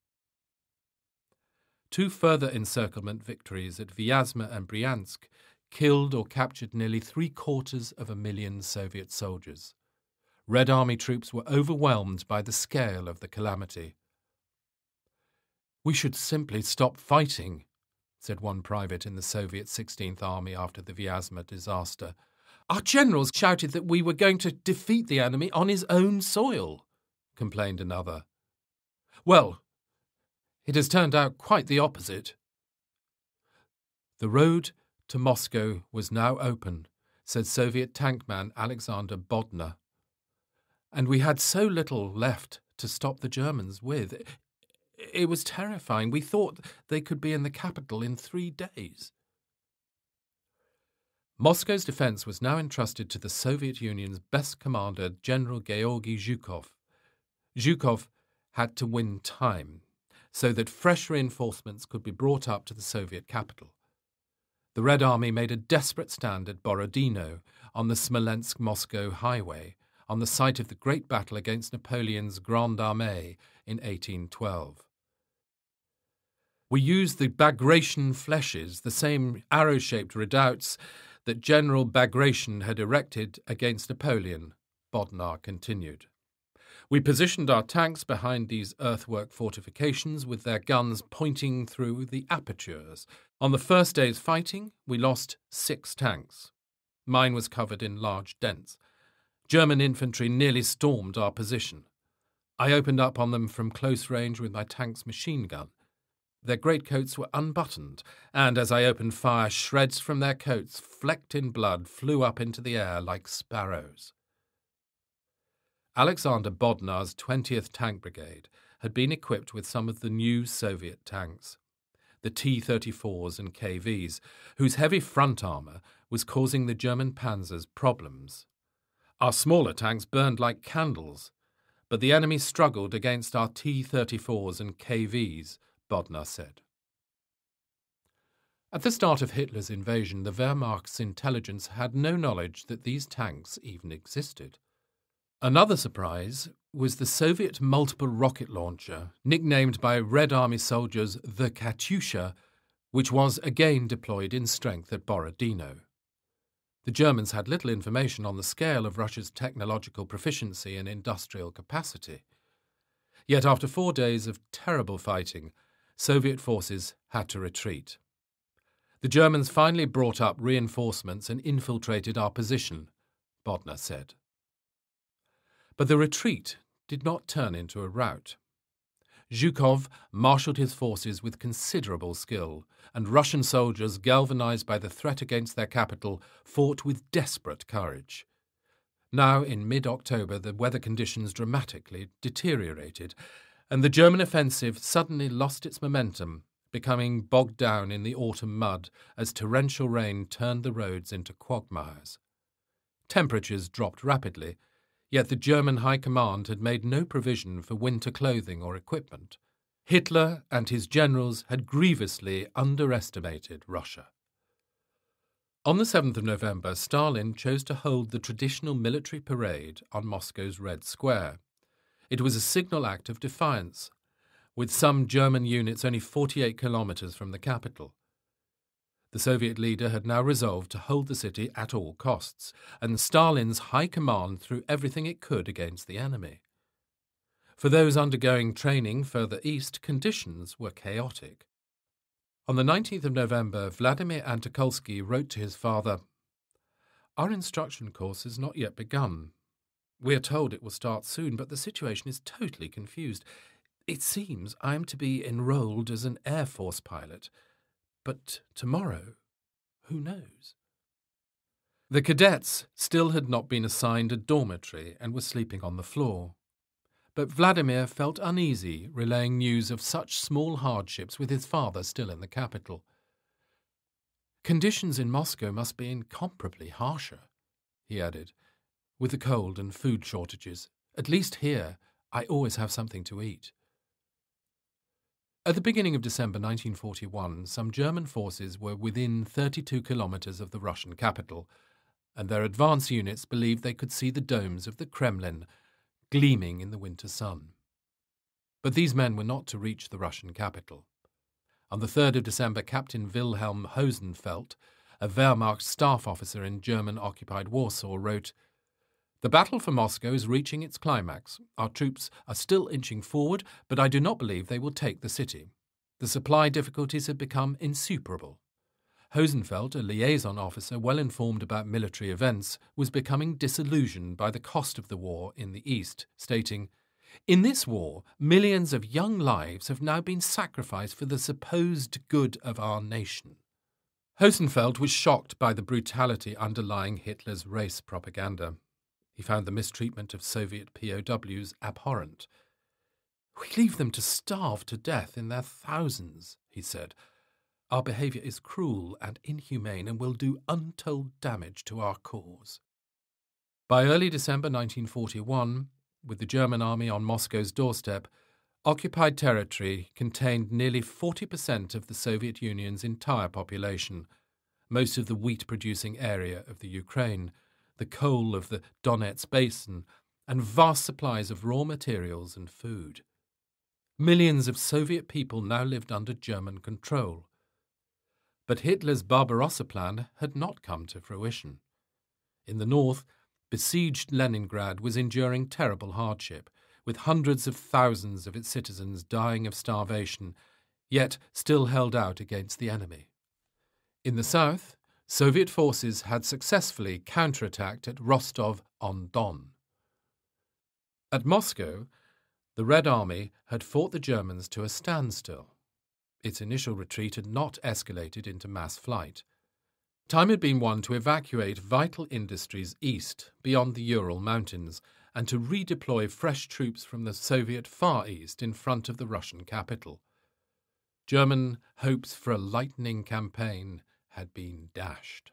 Two further encirclement victories at Vyazma and Bryansk killed or captured nearly 750,000 Soviet soldiers. Red Army troops were overwhelmed by the scale of the calamity. "We should simply stop fighting," said one private in the Soviet 16th Army after the Vyazma disaster. "Our generals shouted that we were going to defeat the enemy on his own soil," complained another. "Well, it has turned out quite the opposite." The road to Moscow was now open, said Soviet tankman Alexander Bodnar, and we had so little left to stop the Germans with. It was terrifying. We thought they could be in the capital in 3 days. Moscow's defence was now entrusted to the Soviet Union's best commander, General Georgy Zhukov. Zhukov had to win time so that fresh reinforcements could be brought up to the Soviet capital. The Red Army made a desperate stand at Borodino on the Smolensk-Moscow highway, on the site of the great battle against Napoleon's Grande Armée in 1812. "We used the Bagration flèches, the same arrow-shaped redoubts that General Bagration had erected against Napoleon," Bodnar continued. "We positioned our tanks behind these earthwork fortifications with their guns pointing through the apertures. On the first day's fighting, we lost 6 tanks. Mine was covered in large dents. German infantry nearly stormed our position. I opened up on them from close range with my tank's machine gun. Their greatcoats were unbuttoned, and as I opened fire, shreds from their coats, flecked in blood, flew up into the air like sparrows." Alexander Bodnar's 20th Tank Brigade had been equipped with some of the new Soviet tanks, the T-34s and KVs, whose heavy front armour was causing the German panzers problems. Our smaller tanks burned like candles, but the enemy struggled against our T-34s and KVs, Bodnar said. At the start of Hitler's invasion, the Wehrmacht's intelligence had no knowledge that these tanks even existed. Another surprise was the Soviet multiple rocket launcher, nicknamed by Red Army soldiers the Katyusha, which was again deployed in strength at Borodino. The Germans had little information on the scale of Russia's technological proficiency and industrial capacity. Yet after 4 days of terrible fighting, Soviet forces had to retreat. The Germans finally brought up reinforcements and infiltrated our position, Bodnar said. But the retreat did not turn into a rout. Zhukov marshalled his forces with considerable skill, and Russian soldiers, galvanized by the threat against their capital, fought with desperate courage. Now, in mid-October, the weather conditions dramatically deteriorated, and the German offensive suddenly lost its momentum, becoming bogged down in the autumn mud as torrential rain turned the roads into quagmires. Temperatures dropped rapidly, yet the German High Command had made no provision for winter clothing or equipment. Hitler and his generals had grievously underestimated Russia. On the 7th of November, Stalin chose to hold the traditional military parade on Moscow's Red Square. It was a signal act of defiance, with some German units only 48 kilometers from the capital. The Soviet leader had now resolved to hold the city at all costs, and Stalin's high command threw everything it could against the enemy. For those undergoing training further east, conditions were chaotic. On the 19th of November, Vladimir Antokolsky wrote to his father, "Our instruction course has not yet begun. We are told it will start soon, but the situation is totally confused. It seems I am to be enrolled as an Air Force pilot. But tomorrow, who knows?" The cadets still had not been assigned a dormitory and were sleeping on the floor. But Vladimir felt uneasy relaying news of such small hardships with his father still in the capital. "Conditions in Moscow must be incomparably harsher," he added, "with the cold and food shortages. At least here, I always have something to eat." At the beginning of December 1941, some German forces were within 32 kilometers of the Russian capital, and their advance units believed they could see the domes of the Kremlin gleaming in the winter sun. But these men were not to reach the Russian capital. On the 3rd of December, Captain Wilhelm Hosenfeld, a Wehrmacht staff officer in German-occupied Warsaw, wrote, "The battle for Moscow is reaching its climax. Our troops are still inching forward, but I do not believe they will take the city. The supply difficulties have become insuperable." Hosenfeld, a liaison officer well informed about military events, was becoming disillusioned by the cost of the war in the East, stating, "In this war, millions of young lives have now been sacrificed for the supposed good of our nation." Hosenfeld was shocked by the brutality underlying Hitler's race propaganda. He found the mistreatment of Soviet POWs abhorrent. "We leave them to starve to death in their thousands," he said. "Our behaviour is cruel and inhumane and will do untold damage to our cause." By early December 1941, with the German army on Moscow's doorstep, occupied territory contained nearly 40% of the Soviet Union's entire population, most of the wheat-producing area of the Ukraine, the coal of the Donetsk basin, and vast supplies of raw materials and food. Millions of Soviet people now lived under German control. But Hitler's Barbarossa plan had not come to fruition. In the north, besieged Leningrad was enduring terrible hardship, with hundreds of thousands of its citizens dying of starvation, yet still held out against the enemy. In the south, Soviet forces had successfully counterattacked at Rostov-on-Don. At Moscow, the Red Army had fought the Germans to a standstill. Its initial retreat had not escalated into mass flight. Time had been won to evacuate vital industries east, beyond the Ural Mountains, and to redeploy fresh troops from the Soviet Far East in front of the Russian capital. German hopes for a lightning campaign had been dashed.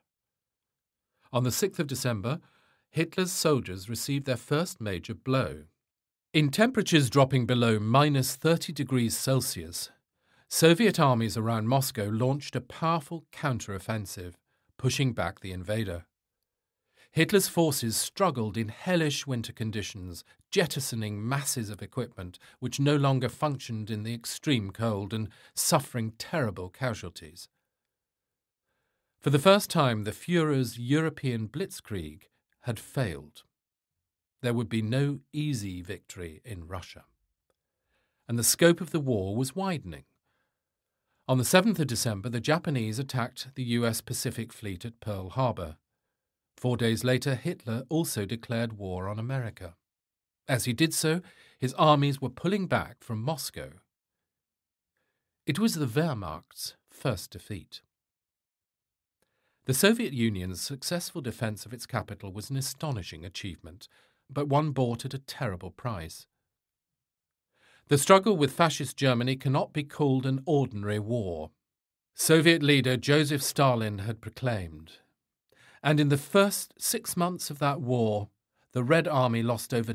On the 6th of December, Hitler's soldiers received their first major blow. In temperatures dropping below -30 degrees Celsius, Soviet armies around Moscow launched a powerful counter-offensive, pushing back the invader. Hitler's forces struggled in hellish winter conditions, jettisoning masses of equipment which no longer functioned in the extreme cold and suffering terrible casualties. For the first time, the Führer's European blitzkrieg had failed. There would be no easy victory in Russia. And the scope of the war was widening. On the 7th of December, the Japanese attacked the US Pacific Fleet at Pearl Harbor. 4 days later, Hitler also declared war on America. As he did so, his armies were pulling back from Moscow. It was the Wehrmacht's first defeat. The Soviet Union's successful defense of its capital was an astonishing achievement, but one bought at a terrible price. The struggle with fascist Germany cannot be called an ordinary war. Soviet leader Joseph Stalin had proclaimed. And in the first 6 months of that war, the Red Army lost over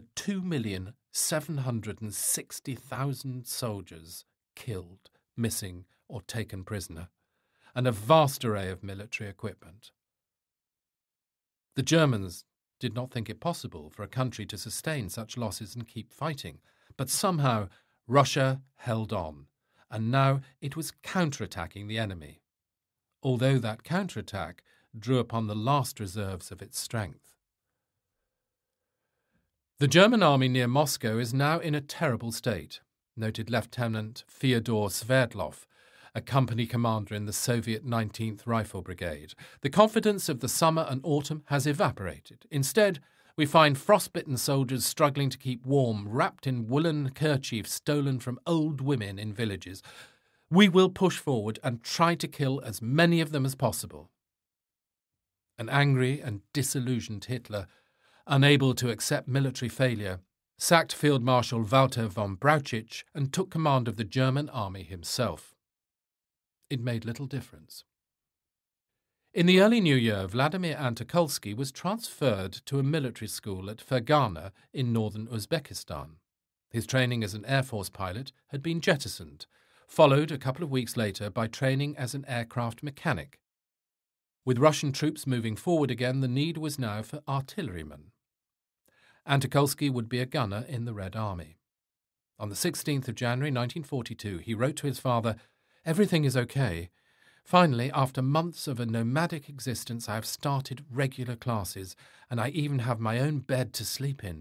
2,760,000 soldiers killed, missing, or taken prisoner, and a vast array of military equipment. The Germans did not think it possible for a country to sustain such losses and keep fighting, but somehow Russia held on, and now it was counterattacking the enemy, although that counterattack drew upon the last reserves of its strength. The German army near Moscow is now in a terrible state, noted Lieutenant Fyodor Sverdlov, a company commander in the Soviet 19th Rifle Brigade. The confidence of the summer and autumn has evaporated. Instead, we find frostbitten soldiers struggling to keep warm, wrapped in woolen kerchiefs stolen from old women in villages. We will push forward and try to kill as many of them as possible. An angry and disillusioned Hitler, unable to accept military failure, sacked Field Marshal Walter von Brauchitsch and took command of the German army himself. It made little difference. In the early new year, Vladimir Antokolsky was transferred to a military school at Fergana in northern Uzbekistan. His training as an Air Force pilot had been jettisoned, followed a couple of weeks later by training as an aircraft mechanic. With Russian troops moving forward again, the need was now for artillerymen. Antokolsky would be a gunner in the Red Army. On the 16th of January 1942, he wrote to his father, "Everything is okay. Finally, after months of a nomadic existence, I have started regular classes, and I even have my own bed to sleep in."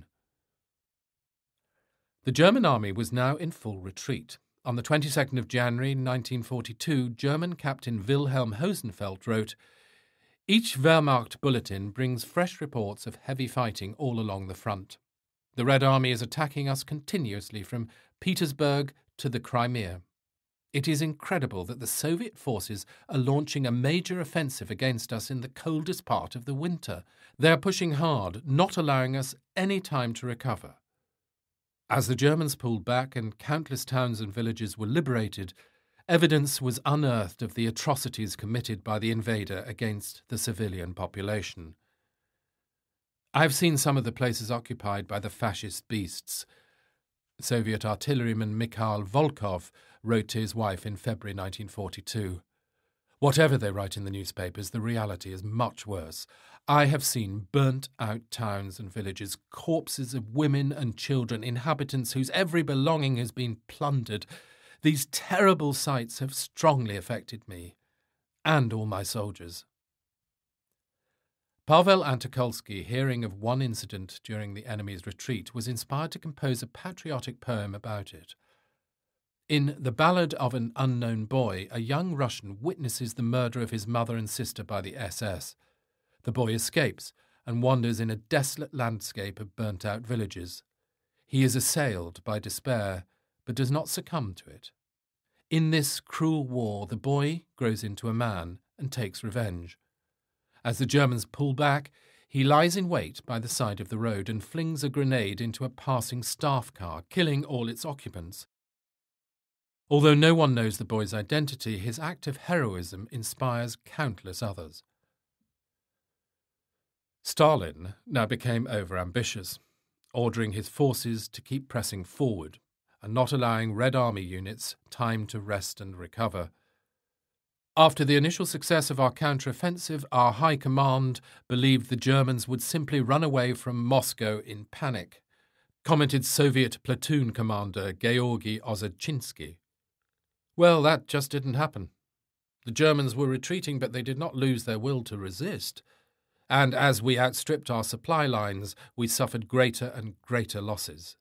The German army was now in full retreat. On the 22nd of January 1942, German Captain Wilhelm Hosenfeld wrote, "Each Wehrmacht bulletin brings fresh reports of heavy fighting all along the front. The Red Army is attacking us continuously from Petersburg to the Crimea. It is incredible that the Soviet forces are launching a major offensive against us in the coldest part of the winter. They are pushing hard, not allowing us any time to recover." As the Germans pulled back and countless towns and villages were liberated, evidence was unearthed of the atrocities committed by the invader against the civilian population. "I have seen some of the places occupied by the fascist beasts," Soviet artilleryman Mikhail Volkov wrote to his wife in February 1942. "Whatever they write in the newspapers, the reality is much worse. I have seen burnt-out towns and villages, corpses of women and children, inhabitants whose every belonging has been plundered. These terrible sights have strongly affected me, and all my soldiers." Pavel Antokolsky, hearing of one incident during the enemy's retreat, was inspired to compose a patriotic poem about it. In The Ballad of an Unknown Boy, a young Russian witnesses the murder of his mother and sister by the SS. The boy escapes and wanders in a desolate landscape of burnt-out villages. He is assailed by despair, but does not succumb to it. In this cruel war, the boy grows into a man and takes revenge. As the Germans pull back, he lies in wait by the side of the road and flings a grenade into a passing staff car, killing all its occupants. Although no one knows the boy's identity, his act of heroism inspires countless others. Stalin now became overambitious. ordering his forces to keep pressing forward and not allowing Red Army units time to rest and recover. After the initial success of our counteroffensive, our high command believed the Germans would simply run away from Moscow in panic, commented Soviet platoon commander Georgy Ozachinsky. Well, that just didn't happen. The Germans were retreating, but they did not lose their will to resist. And as we outstripped our supply lines, we suffered greater and greater losses.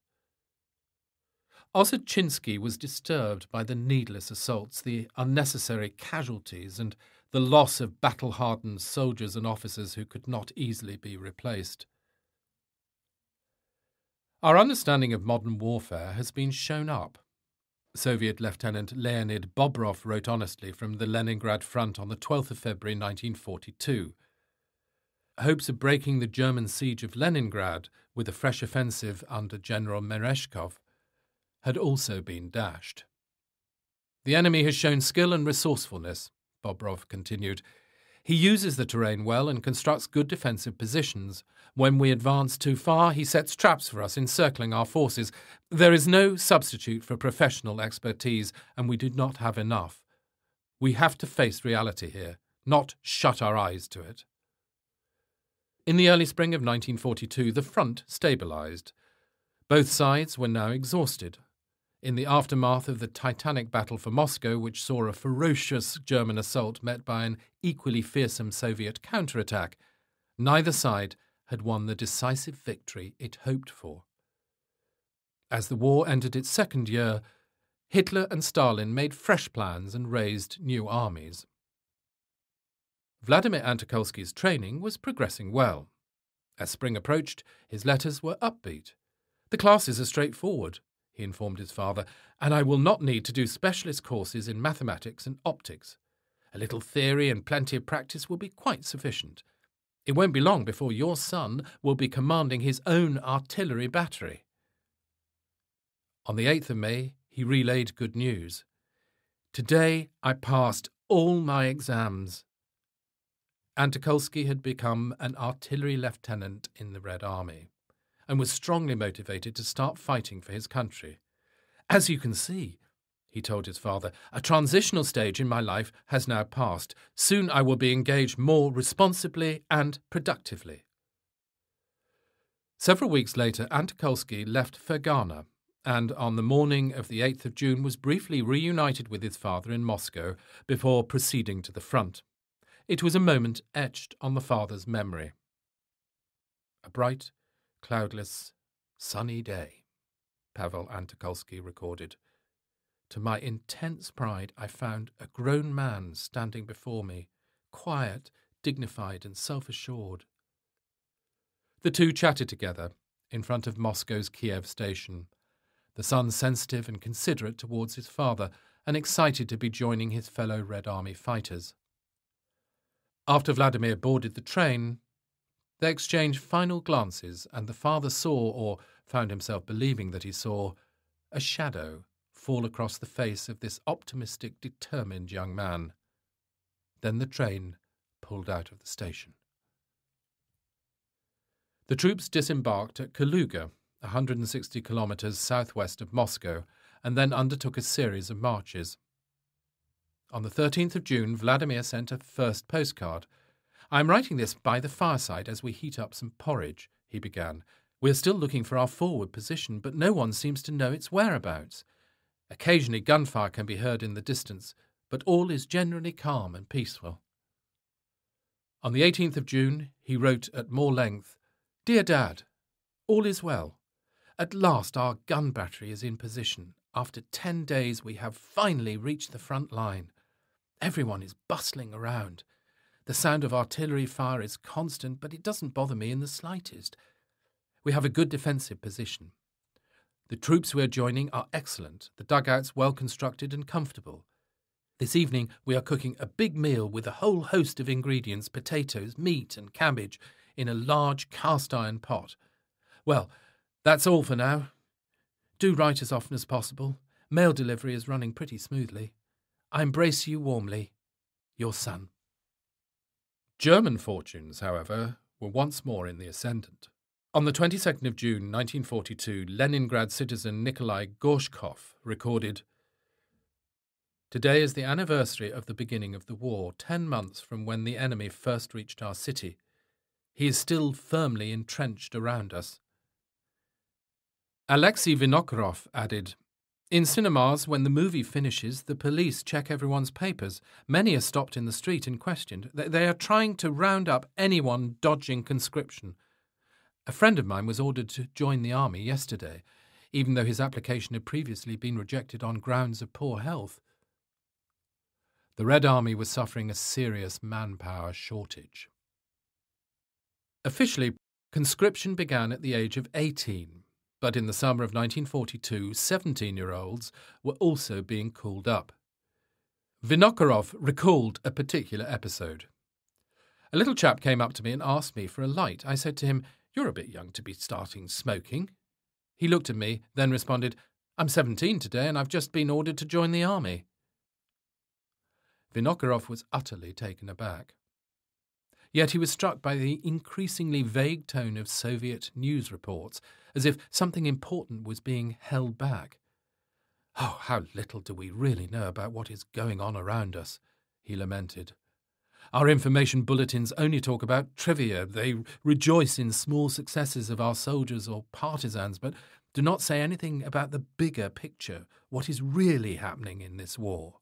Ozachinsky was disturbed by the needless assaults, the unnecessary casualties, and the loss of battle-hardened soldiers and officers who could not easily be replaced. Our understanding of modern warfare has been shown up. Soviet Lieutenant Leonid Bobrov wrote honestly from the Leningrad front on the 12th of February 1942. Hopes of breaking the German siege of Leningrad with a fresh offensive under General Merezhkov had also been dashed. The enemy has shown skill and resourcefulness, Bobrov continued. He uses the terrain well and constructs good defensive positions. When we advance too far, he sets traps for us, encircling our forces. There is no substitute for professional expertise, and we do not have enough. We have to face reality here, not shut our eyes to it. In the early spring of 1942, the front stabilised. Both sides were now exhausted. In the aftermath of the titanic battle for Moscow, which saw a ferocious German assault met by an equally fearsome Soviet counterattack, neither side had won the decisive victory it hoped for. As the war entered its second year, Hitler and Stalin made fresh plans and raised new armies. Vladimir Antokolsky's training was progressing well. As spring approached, his letters were upbeat. "The classes are straightforward," he informed his father, "and I will not need to do specialist courses in mathematics and optics. A little theory and plenty of practice will be quite sufficient. It won't be long before your son will be commanding his own artillery battery." On the 8th of May, he relayed good news. "Today I passed all my exams." Antokolsky had become an artillery lieutenant in the Red Army and was strongly motivated to start fighting for his country. "As you can see," he told his father, "a transitional stage in my life has now passed. Soon I will be engaged more responsibly and productively." Several weeks later, Antokolsky left Fergana and on the morning of the 8th of June was briefly reunited with his father in Moscow before proceeding to the front. It was a moment etched on the father's memory. "A bright, cloudless, sunny day," Pavel Antokolsky recorded. "To my intense pride, I found a grown man standing before me, quiet, dignified, and self-assured." The two chatted together in front of Moscow's Kiev station, the son sensitive and considerate towards his father and excited to be joining his fellow Red Army fighters. After Vladimir boarded the train, they exchanged final glances, and the father saw, or found himself believing that he saw, a shadow fall across the face of this optimistic, determined young man. Then the train pulled out of the station. The troops disembarked at Kaluga, 160 kilometres southwest of Moscow, and then undertook a series of marches. On the 13th of June, Vladimir sent a first postcard. "I am writing this by the fireside as we heat up some porridge," he began. "We are still looking for our forward position, but no one seems to know its whereabouts. Occasionally gunfire can be heard in the distance, but all is generally calm and peaceful." On the 18th of June, he wrote at more length, "Dear Dad, all is well. At last our gun battery is in position. After 10 days we have finally reached the front line. Everyone is bustling around. The sound of artillery fire is constant, but it doesn't bother me in the slightest. We have a good defensive position. The troops we are joining are excellent, the dugouts well constructed and comfortable. This evening we are cooking a big meal with a whole host of ingredients, potatoes, meat and cabbage, in a large cast-iron pot. Well, that's all for now. Do write as often as possible. Mail delivery is running pretty smoothly. I embrace you warmly. Your son." German fortunes, however, were once more in the ascendant. On the 22nd of June 1942, Leningrad citizen Nikolai Gorshkov recorded, "Today is the anniversary of the beginning of the war, 10 months from when the enemy first reached our city. He is still firmly entrenched around us." Alexei Vinokurov added, "In cinemas, when the movie finishes, the police check everyone's papers. Many are stopped in the street and questioned. They are trying to round up anyone dodging conscription. A friend of mine was ordered to join the army yesterday, even though his application had previously been rejected on grounds of poor health." The Red Army was suffering a serious manpower shortage. Officially, conscription began at the age of 18, but in the summer of 1942, 17-year-olds were also being called up. Vinokurov recalled a particular episode. "A little chap came up to me and asked me for a light. I said to him, 'You're a bit young to be starting smoking.' He looked at me, then responded, 'I'm 17 today and I've just been ordered to join the army.'" Vinokurov was utterly taken aback. Yet he was struck by the increasingly vague tone of Soviet news reports, as if something important was being held back. "Oh, how little do we really know about what is going on around us," he lamented. "Our information bulletins only talk about trivia. They rejoice in small successes of our soldiers or partisans, but do not say anything about the bigger picture, what is really happening in this war."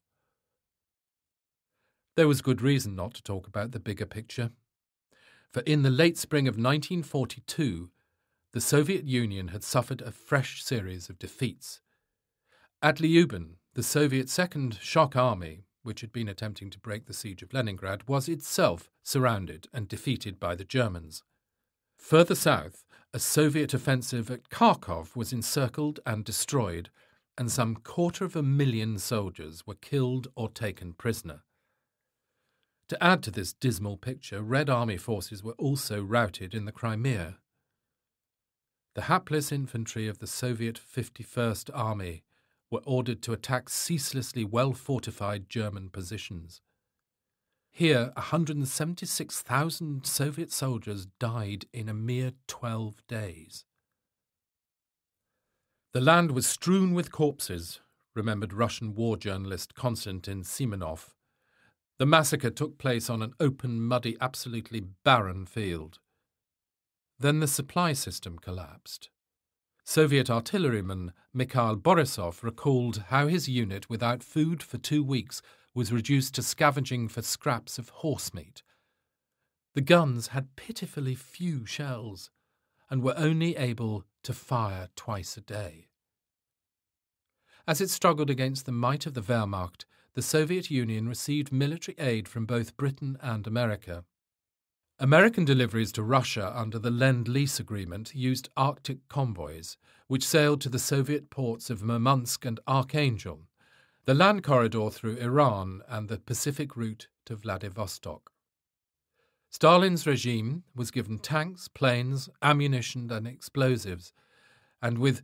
There was good reason not to talk about the bigger picture. For in the late spring of 1942, the Soviet Union had suffered a fresh series of defeats. At Lyubin, the Soviet Second Shock Army, which had been attempting to break the siege of Leningrad, was itself surrounded and defeated by the Germans. Further south, a Soviet offensive at Kharkov was encircled and destroyed, and some 250,000 soldiers were killed or taken prisoner. To add to this dismal picture, Red Army forces were also routed in the Crimea. The hapless infantry of the Soviet 51st Army were ordered to attack ceaselessly well-fortified German positions. Here, 176,000 Soviet soldiers died in a mere 12 days. "The land was strewn with corpses," remembered Russian war journalist Konstantin Simonov. "The massacre took place on an open, muddy, absolutely barren field." Then the supply system collapsed. Soviet artilleryman Mikhail Borisov recalled how his unit, without food for 2 weeks, was reduced to scavenging for scraps of horse meat. The guns had pitifully few shells and were only able to fire twice a day. As it struggled against the might of the Wehrmacht, the Soviet Union received military aid from both Britain and America. American deliveries to Russia under the Lend-Lease Agreement used Arctic convoys, which sailed to the Soviet ports of Murmansk and Archangel, the land corridor through Iran, and the Pacific route to Vladivostok. Stalin's regime was given tanks, planes, ammunition and explosives, and with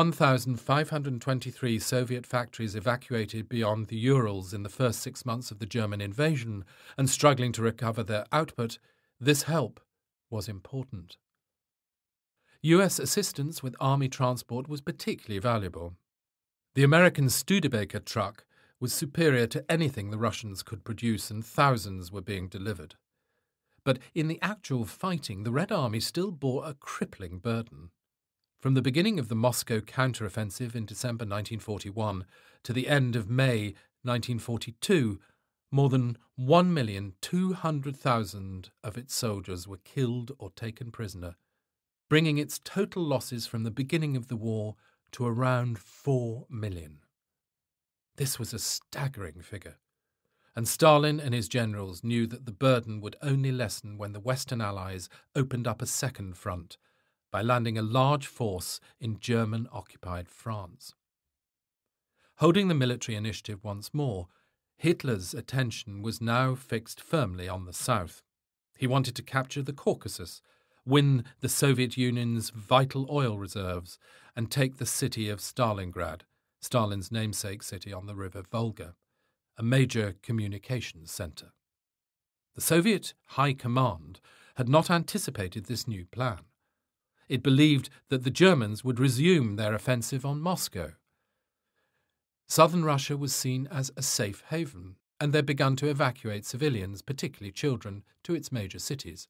1,523 Soviet factories evacuated beyond the Urals in the first 6 months of the German invasion and struggling to recover their output, this help was important. US assistance with army transport was particularly valuable. The American Studebaker truck was superior to anything the Russians could produce, and thousands were being delivered. But in the actual fighting, the Red Army still bore a crippling burden. From the beginning of the Moscow counteroffensive in December 1941 to the end of May 1942, more than 1,200,000 of its soldiers were killed or taken prisoner, bringing its total losses from the beginning of the war to around 4 million. This was a staggering figure, and Stalin and his generals knew that the burden would only lessen when the Western Allies opened up a second front by landing a large force in German-occupied France. Holding the military initiative once more, Hitler's attention was now fixed firmly on the south. He wanted to capture the Caucasus, win the Soviet Union's vital oil reserves, and take the city of Stalingrad, Stalin's namesake city on the river Volga, a major communications centre. The Soviet High Command had not anticipated this new plan. It believed that the Germans would resume their offensive on Moscow. Southern Russia was seen as a safe haven, and they began to evacuate civilians, particularly children, to its major cities.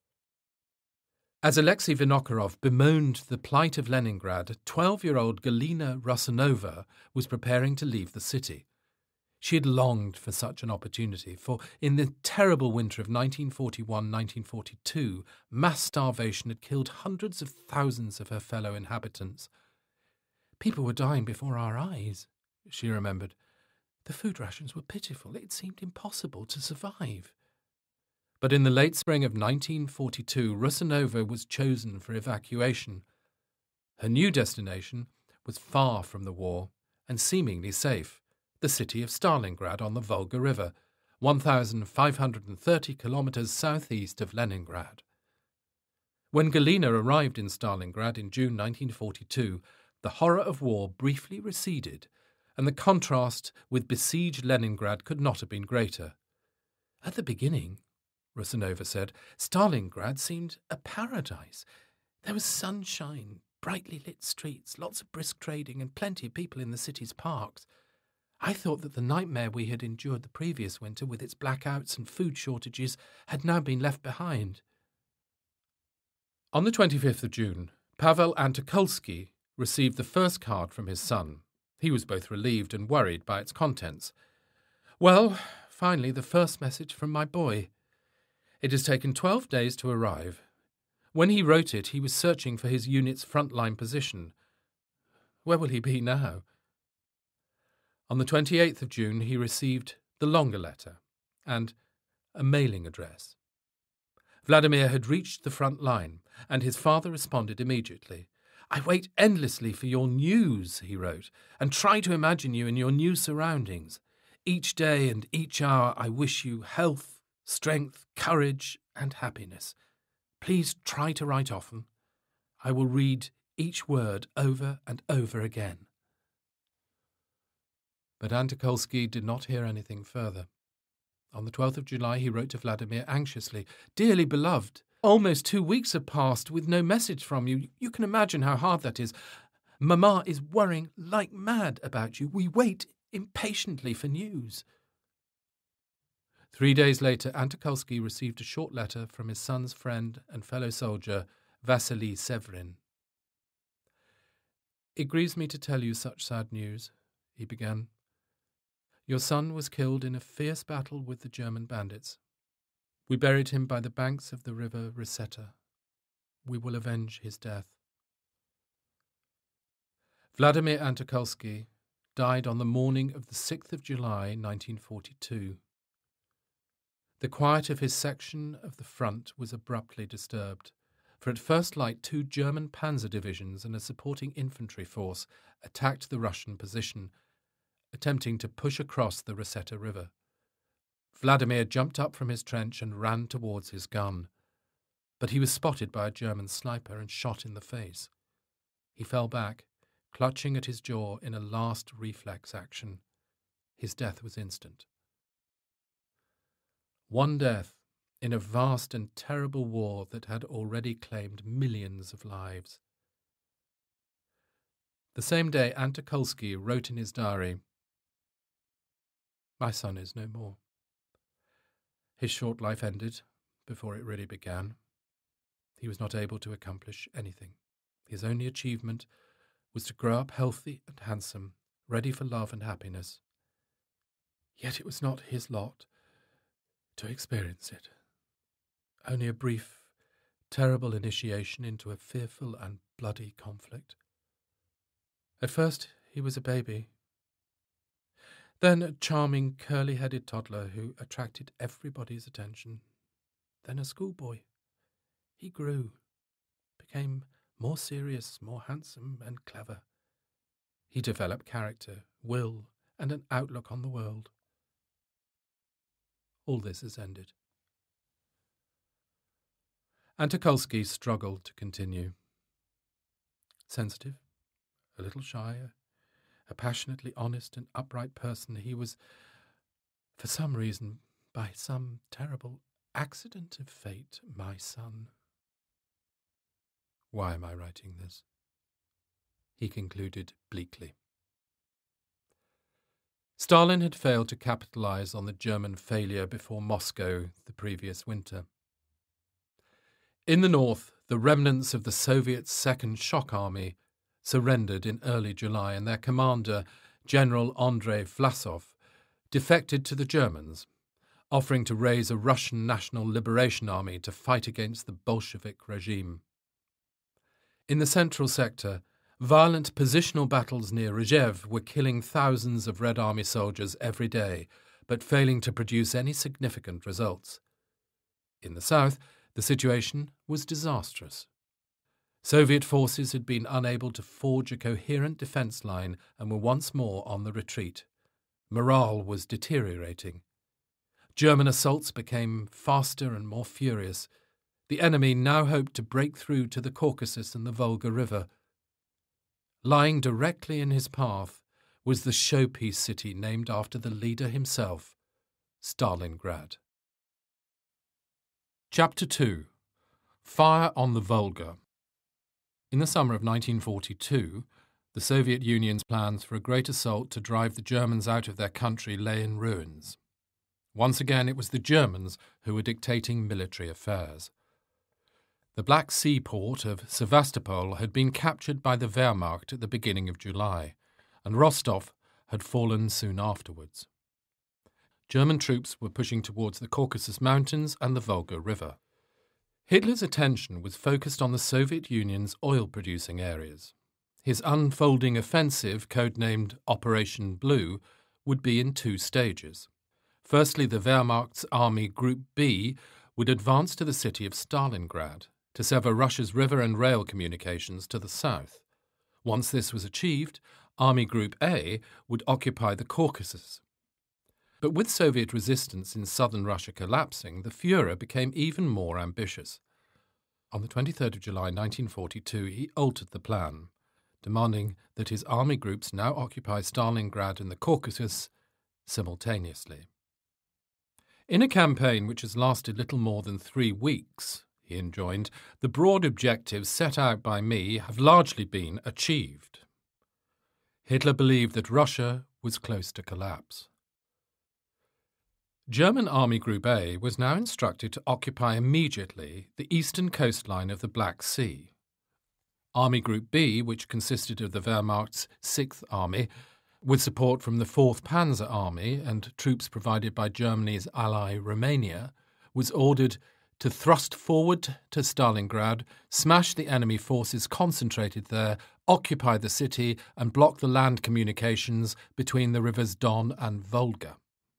As Alexei Vinokurov bemoaned the plight of Leningrad, 12-year-old Galina Rusanova was preparing to leave the city. She had longed for such an opportunity, for in the terrible winter of 1941-1942, mass starvation had killed hundreds of thousands of her fellow inhabitants. People were dying before our eyes, she remembered. The food rations were pitiful. It seemed impossible to survive. But in the late spring of 1942, Rusanova was chosen for evacuation. Her new destination was far from the war and seemingly safe, the city of Stalingrad on the Volga River, 1,530 kilometers southeast of Leningrad. When Galina arrived in Stalingrad in June 1942, the horror of war briefly receded, and the contrast with besieged Leningrad could not have been greater. At the beginning, Rusanova said, Stalingrad seemed a paradise. There was sunshine, brightly lit streets, lots of brisk trading, and plenty of people in the city's parks. I thought that the nightmare we had endured the previous winter, with its blackouts and food shortages, had now been left behind. On the 25th of June, Pavel Antokolsky received the first card from his son. He was both relieved and worried by its contents. Well, finally, the first message from my boy. It has taken 12 days to arrive. When he wrote it, he was searching for his unit's frontline position. Where will he be now? On the 28th of June, he received the longer letter and a mailing address. Vladimir had reached the front line, and his father responded immediately. I wait endlessly for your news, he wrote, and try to imagine you in your new surroundings. Each day and each hour I wish you health, strength, courage, and happiness. Please try to write often. I will read each word over and over again. But Antokolsky did not hear anything further. On the 12th of July he wrote to Vladimir anxiously, Dearly beloved, almost 2 weeks have passed with no message from you. You can imagine how hard that is. Mama is worrying like mad about you. We wait impatiently for news. 3 days later, Antokolsky received a short letter from his son's friend and fellow soldier, Vasily Severin. It grieves me to tell you such sad news, he began. Your son was killed in a fierce battle with the German bandits. We buried him by the banks of the river Riseta. We will avenge his death. Vladimir Antokolsky died on the morning of the 6th of July, 1942. The quiet of his section of the front was abruptly disturbed, for at first light 2 German panzer divisions and a supporting infantry force attacked the Russian position, attempting to push across the Riseta River. Vladimir jumped up from his trench and ran towards his gun, but he was spotted by a German sniper and shot in the face. He fell back, clutching at his jaw in a last reflex action. His death was instant. One death in a vast and terrible war that had already claimed millions of lives. The same day, Antokolsky wrote in his diary, My son is no more. His short life ended before it really began. He was not able to accomplish anything. His only achievement was to grow up healthy and handsome, ready for love and happiness. Yet it was not his lot to experience it. Only a brief, terrible initiation into a fearful and bloody conflict. At first he was a baby, then a charming, curly-headed toddler who attracted everybody's attention. Then a schoolboy. He grew, became more serious, more handsome and clever. He developed character, will, and an outlook on the world. All this has ended. Antokolsky struggled to continue. Sensitive, a little shy, a passionately honest and upright person, he was, for some reason, by some terrible accident of fate, my son. Why am I writing this? He concluded bleakly. Stalin had failed to capitalize on the German failure before Moscow the previous winter. In the north, the remnants of the Soviet Second Shock Army surrendered in early July, and their commander, General Andrei Vlasov, defected to the Germans, offering to raise a Russian National Liberation Army to fight against the Bolshevik regime. In the central sector, violent positional battles near Rzhev were killing thousands of Red Army soldiers every day, but failing to produce any significant results. In the south, the situation was disastrous. Soviet forces had been unable to forge a coherent defence line and were once more on the retreat. Morale was deteriorating. German assaults became faster and more furious. The enemy now hoped to break through to the Caucasus and the Volga River. Lying directly in his path was the showpiece city named after the leader himself, Stalingrad. Chapter 2. Fire on the Volga. In the summer of 1942, the Soviet Union's plans for a great assault to drive the Germans out of their country lay in ruins. Once again, it was the Germans who were dictating military affairs. The Black Sea port of Sevastopol had been captured by the Wehrmacht at the beginning of July, and Rostov had fallen soon afterwards. German troops were pushing towards the Caucasus Mountains and the Volga River. Hitler's attention was focused on the Soviet Union's oil-producing areas. His unfolding offensive, codenamed Operation Blue, would be in two stages. Firstly, the Wehrmacht's Army Group B would advance to the city of Stalingrad to sever Russia's river and rail communications to the south. Once this was achieved, Army Group A would occupy the Caucasus. But with Soviet resistance in southern Russia collapsing, the Führer became even more ambitious. On the 23rd of July 1942, he altered the plan, demanding that his army groups now occupy Stalingrad and the Caucasus simultaneously. In a campaign which has lasted little more than 3 weeks, he enjoined, the broad objectives set out by me have largely been achieved. Hitler believed that Russia was close to collapse. German Army Group A was now instructed to occupy immediately the eastern coastline of the Black Sea. Army Group B, which consisted of the Wehrmacht's 6th Army, with support from the 4th Panzer Army and troops provided by Germany's ally Romania, was ordered to thrust forward to Stalingrad, smash the enemy forces concentrated there, occupy the city and block the land communications between the rivers Don and Volga.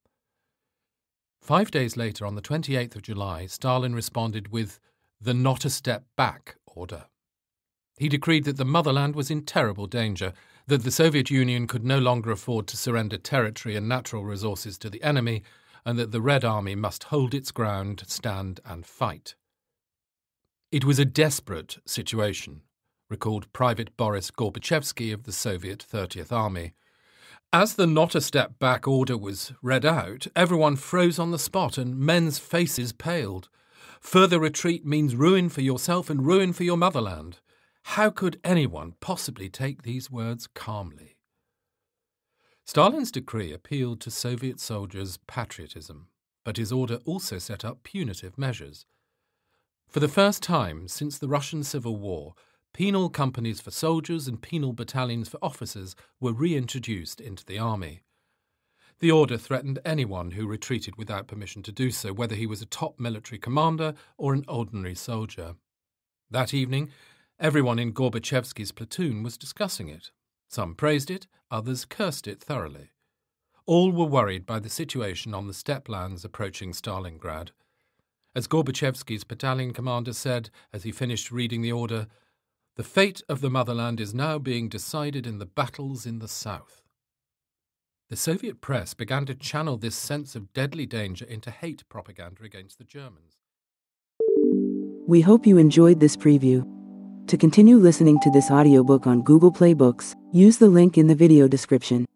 5 days later, on the 28th of July, Stalin responded with the "not a step back" order. He decreed that the motherland was in terrible danger, that the Soviet Union could no longer afford to surrender territory and natural resources to the enemy, and that the Red Army must hold its ground, stand and fight. It was a desperate situation, recalled Private Boris Gorbachevsky of the Soviet 30th Army. As the "not a step back" order was read out, everyone froze on the spot and men's faces paled. Further retreat means ruin for yourself and ruin for your motherland. How could anyone possibly take these words calmly? Stalin's decree appealed to Soviet soldiers' patriotism, but his order also set up punitive measures. For the first time since the Russian Civil War, penal companies for soldiers and penal battalions for officers were reintroduced into the army. The order threatened anyone who retreated without permission to do so, whether he was a top military commander or an ordinary soldier. That evening, everyone in Gorbachevsky's platoon was discussing it. Some praised it, others cursed it thoroughly. All were worried by the situation on the steppe lands approaching Stalingrad. As Gorbachevsky's battalion commander said as he finished reading the order, "The fate of the motherland is now being decided in the battles in the south." The Soviet press began to channel this sense of deadly danger into hate propaganda against the Germans. We hope you enjoyed this preview. To continue listening to this audiobook on Google Play Books, use the link in the video description.